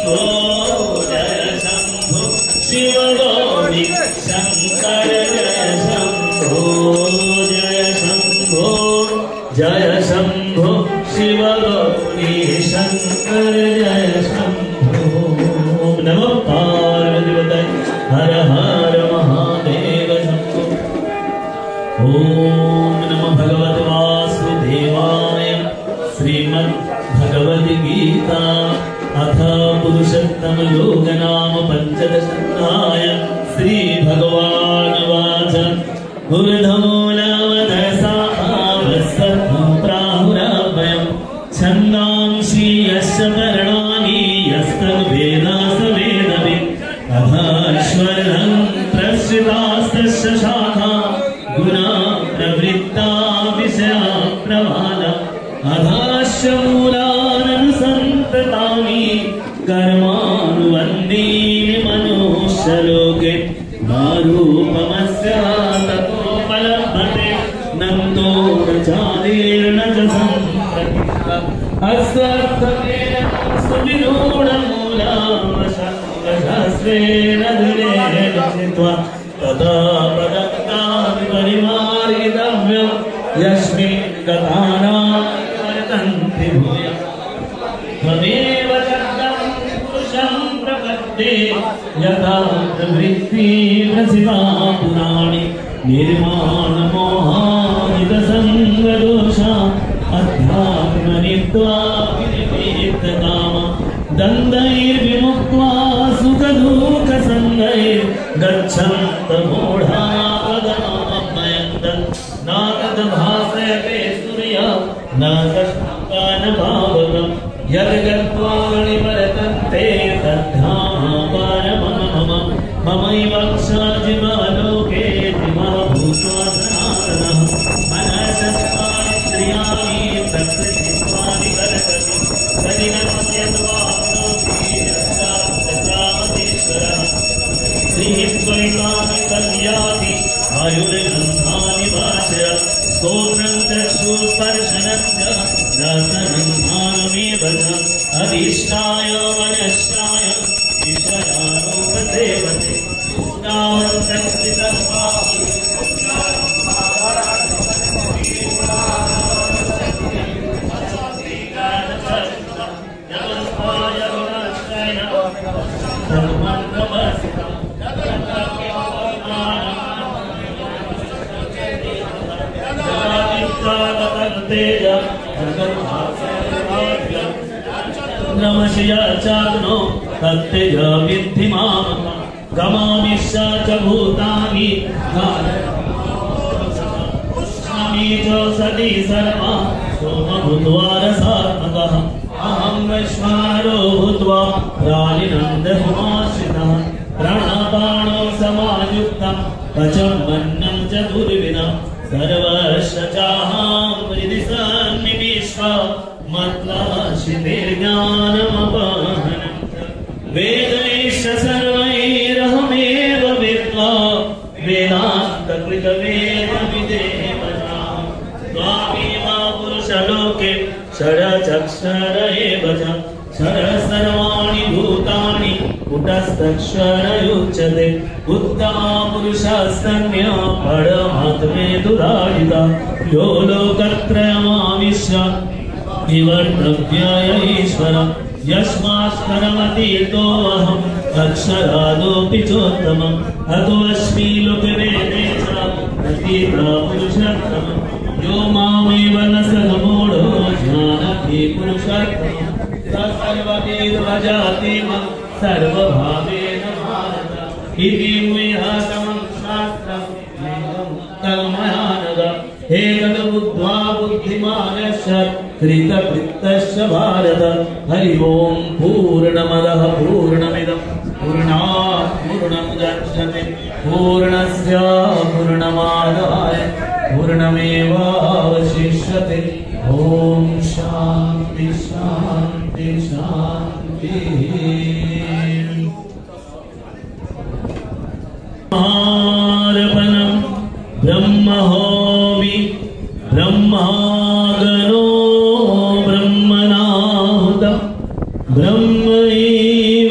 ब्रह्मणाहुत ब्रह्मैव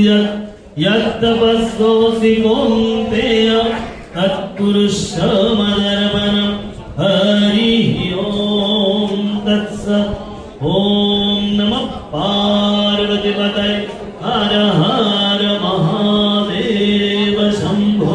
यत्तपस्सोऽसि कौन्तेय तत्पुरुषमदर्पणम् हरिः ओम तत्सत्। ओम नमः पार्वतीपतये हर हर महादेव शंभो।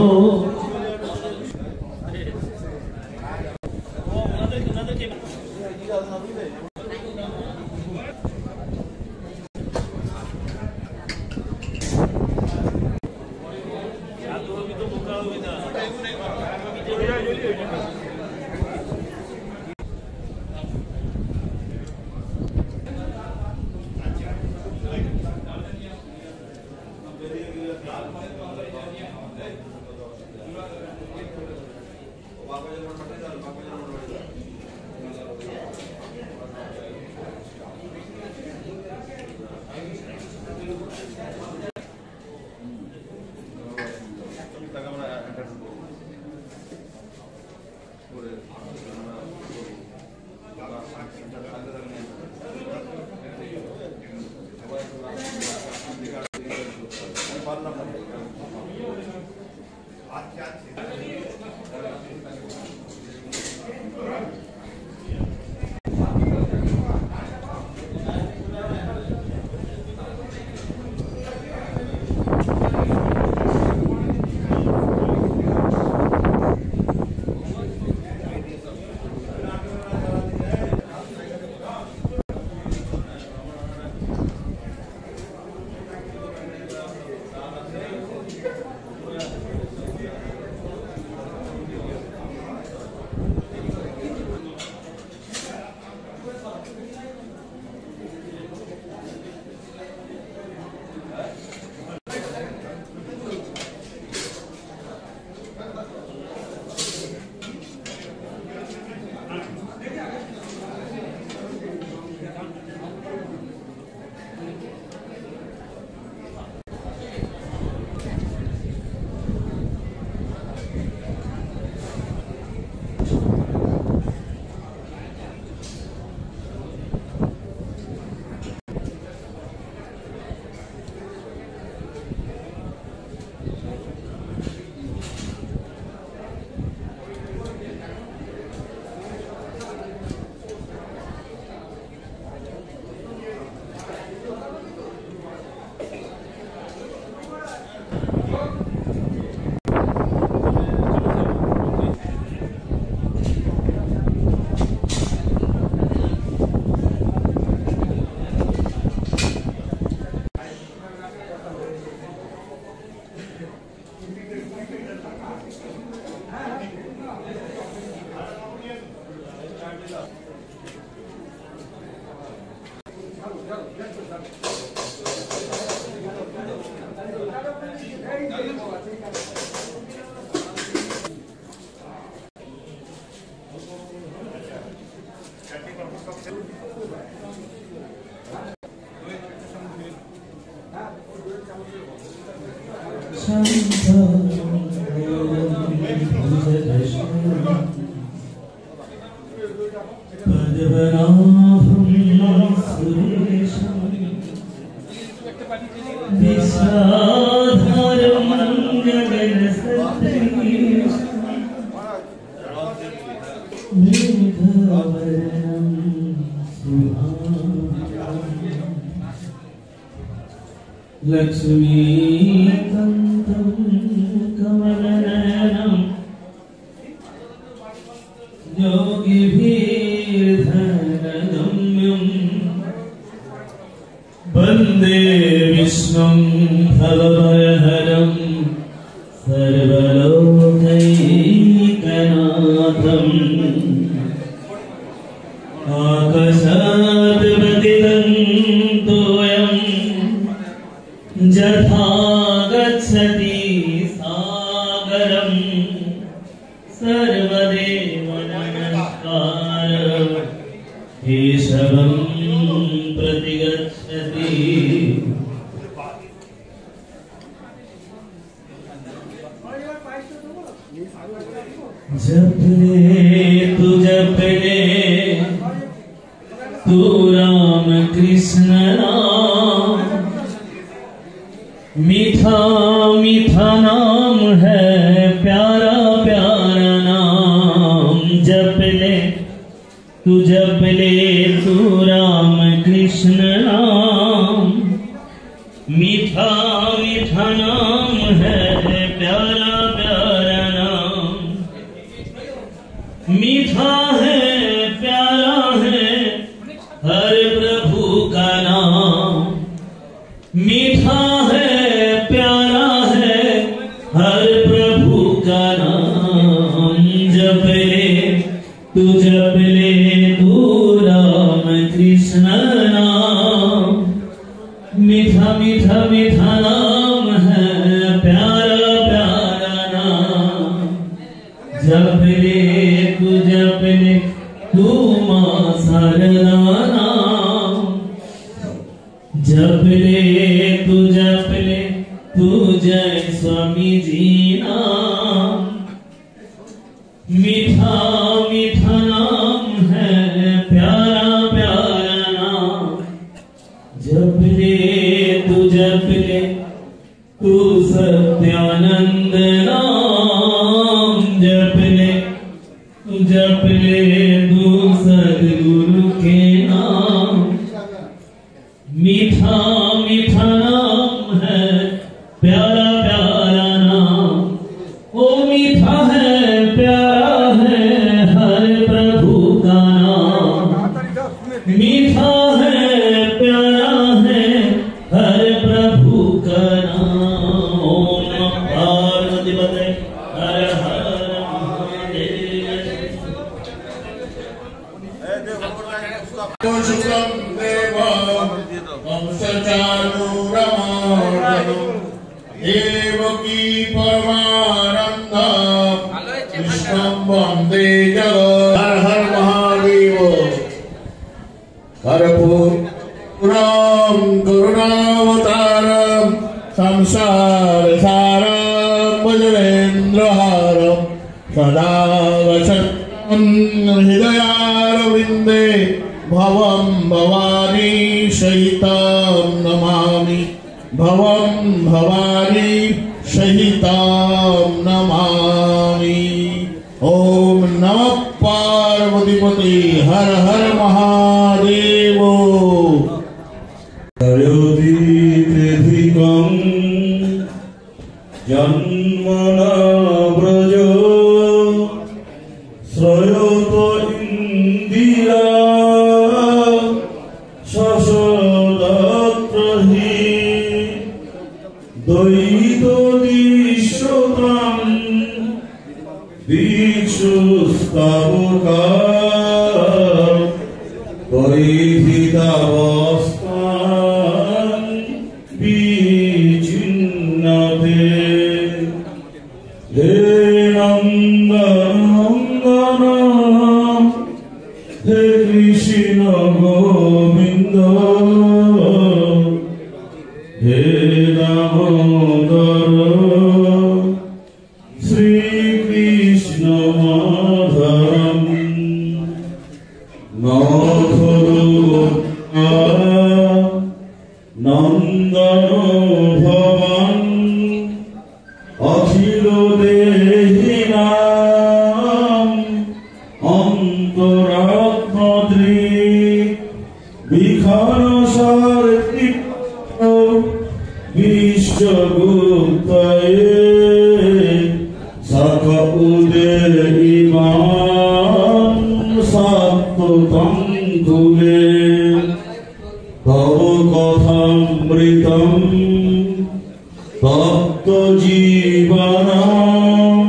लक्ष्मीकान्तं कमलनयनं योगिभिर्धनगम्यं वन्दे विष्णुं भवभयहरं सर्वलोकैकनाथम् आकाशात् पतितं तोयं यथा गच्छति सागरं सर्वदेव नमस्कारं केशवं प्रति गच्छति। जपने तू जपने तू राम कृष्ण नाम मीठा मीठा नाम है प्यारा प्यारा नाम जप ले तू जप ले तू राम कृष्ण नाम मीठा मीठा नाम है प्यारा प्यारा नाम मीठा है प्यारा है हर प्रभु का नाम मीठा है प्यारा है हर प्रभु का नाम जप ले तू जप ले तू राम कृष्ण नाम मीठा मीठा मीठा नाम है प्यारा प्यारा नाम जप ले तू जप ले तू मां सरला नाम जप ले तू जप ले तू जय स्वामी जी नाम मीठा मीठा नाम है प्यारा प्यारा नाम जप ले तू जप ले तू सत्यानंद नाम जप ले तू जप ले तू सद्गुरु के नाम मीठा मीठा नाम है प्यारा प्यारा नाम ओ मीठा है प्यारा है हर प्रभु का नाम मीठा है प्यारा है हर प्रभु का नाम ओम नमः पार्वती पते हर हर देवकी परमानंद कृष्णं वंदे जगत् हर हर महादेव कर्पूरं करुणावतारं संसारसारं भजनेन्द्रहारं सदा वसन्तं हृदयारविन्दे भवं भवानी सहितं नमामि भवं भवानी सहितं नमामि ओम नमः पार्वतीपते हर हर महादेव त्रयोदीकृधिकं जन्मना व्रज श्रयत इन्दिरा शशदत्र हि द्वैतदृश्यतां दीक्षुस्तावका परिहितावस्थां विचिन्नते हे नन्दनन्दन हे कृष्ण गोविन्द हे दामोदर श्रीकृष्ण माधवम् नन्दन भवन् अखिल देहिनाम् अन्तरात्मद्रि विखानसारति विश्वगुप्तये सख उदेरिमां सात्वतं कुले तव कथामृतं तप्तजीवनं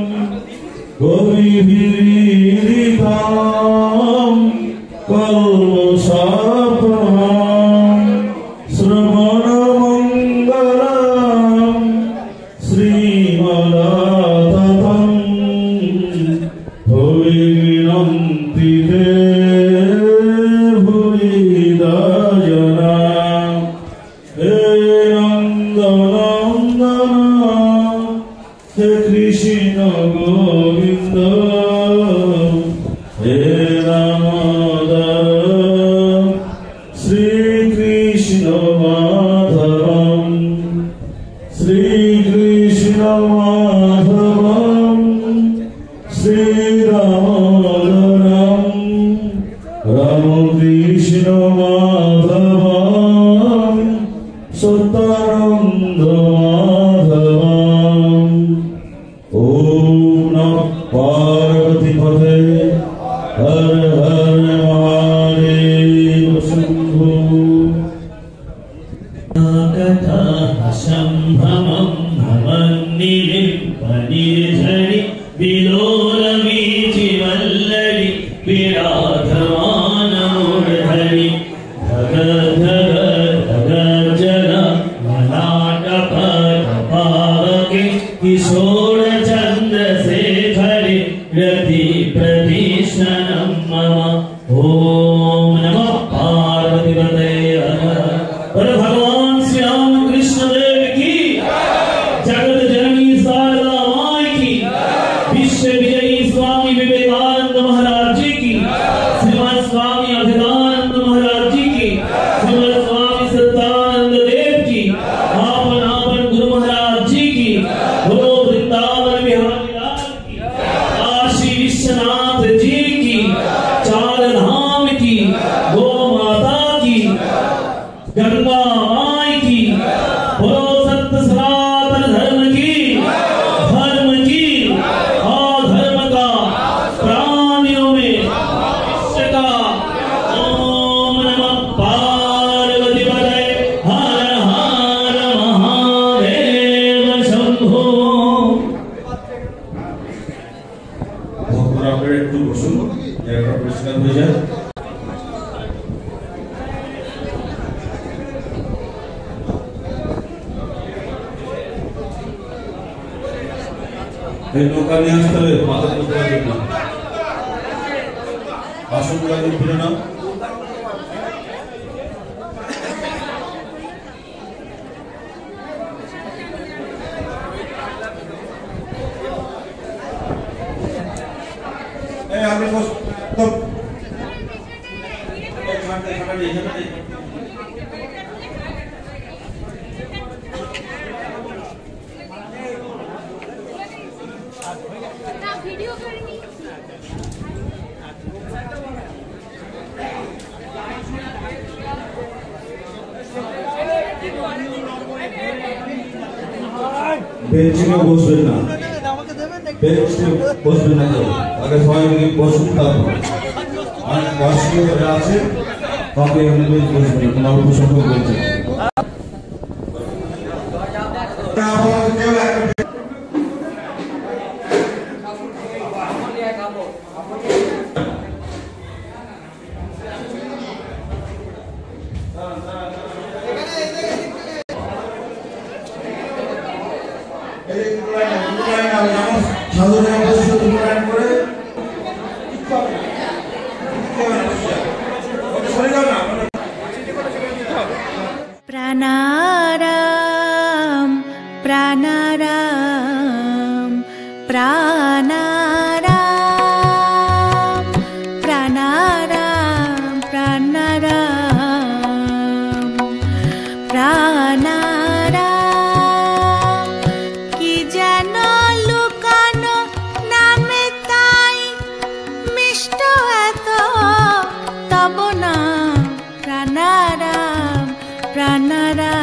कविभिरीडितां कल्मषापहां श्रवणमङ्गलं श्रीमदाततं भुवि विनन्ति ते भुविदा जना हे नन्दनन्दन हे कृष्ण गोविन्द हे दामोदर श्रीकृष्ण माधवम् श्री শ্রীকৃষ্ণ মাধবম শ্রীরাম রামকৃষ্ণ মাধবম সত্যানন্দ মাধবম। ওম নমঃ পার্বতী পতে হর হর মহাদেব শম্ভো। कथा संभ्रमं भवन्निलिम्पनिर्झरि विलोलवीचिवल्लरि विराधमानमूर्धनि धग धग धग जग मलाटपटपावके किशोरचन्द्रशेखरे रति प्रतीशनं मम। ॐ नमः पार्वतीपतये हर हर भगवान श्री राम कृष्ण देव की, जगत जननी शारदा माई की, विश्व विजयी स्वामी विवेकानंद महाराज जी की, श्रीमद स्वामी अभिदानंद महाराज जी की, श्रीमद स्वामी सत्यानंद देव की, आपन आपन गुरु महाराज जी की, गुरु वृंदावन बिहारी लाल की, काशी विश्वनाथ जी की, चार धाम की, गौ माता की, गंगा माई की, बोलो सत्य सनातन धर्म की, धर्म की अधर्म का प्राणियों में भविष्य का। ओम नमः पार्वती पतये हर हर महादेव शंभो। ভক্তরা আপনারা একটু বসুন, জায়গাটা পরিষ্কার হয়ে যায়। এই নৌকা নিয়ে আসতে হবে মাথা তুলতে হবে না, আসনগুলো ফিরে নাও। এই আপনি বস তো এই ছাড়তে ছাড়তে এখানে ভিডিও করিনি। বেঞ্চে বসবেন না, বেঞ্চে বসবেন না, আগে সবাই মিলে বসুন। তারপর অনেক বয়স্ক যারা আছে তাকে এখানে বেঞ্চ বসবেন, কোনো অল্প সংখ্যক বেঞ্চে। प्राणाराम प्राणाराम प्राणाराम प्राणाराम प्राणाराम प्राणाराम कि जानो लुकानो नामे ताई मिष्ट एतो तब नाम प्राणाराम प्राणाराम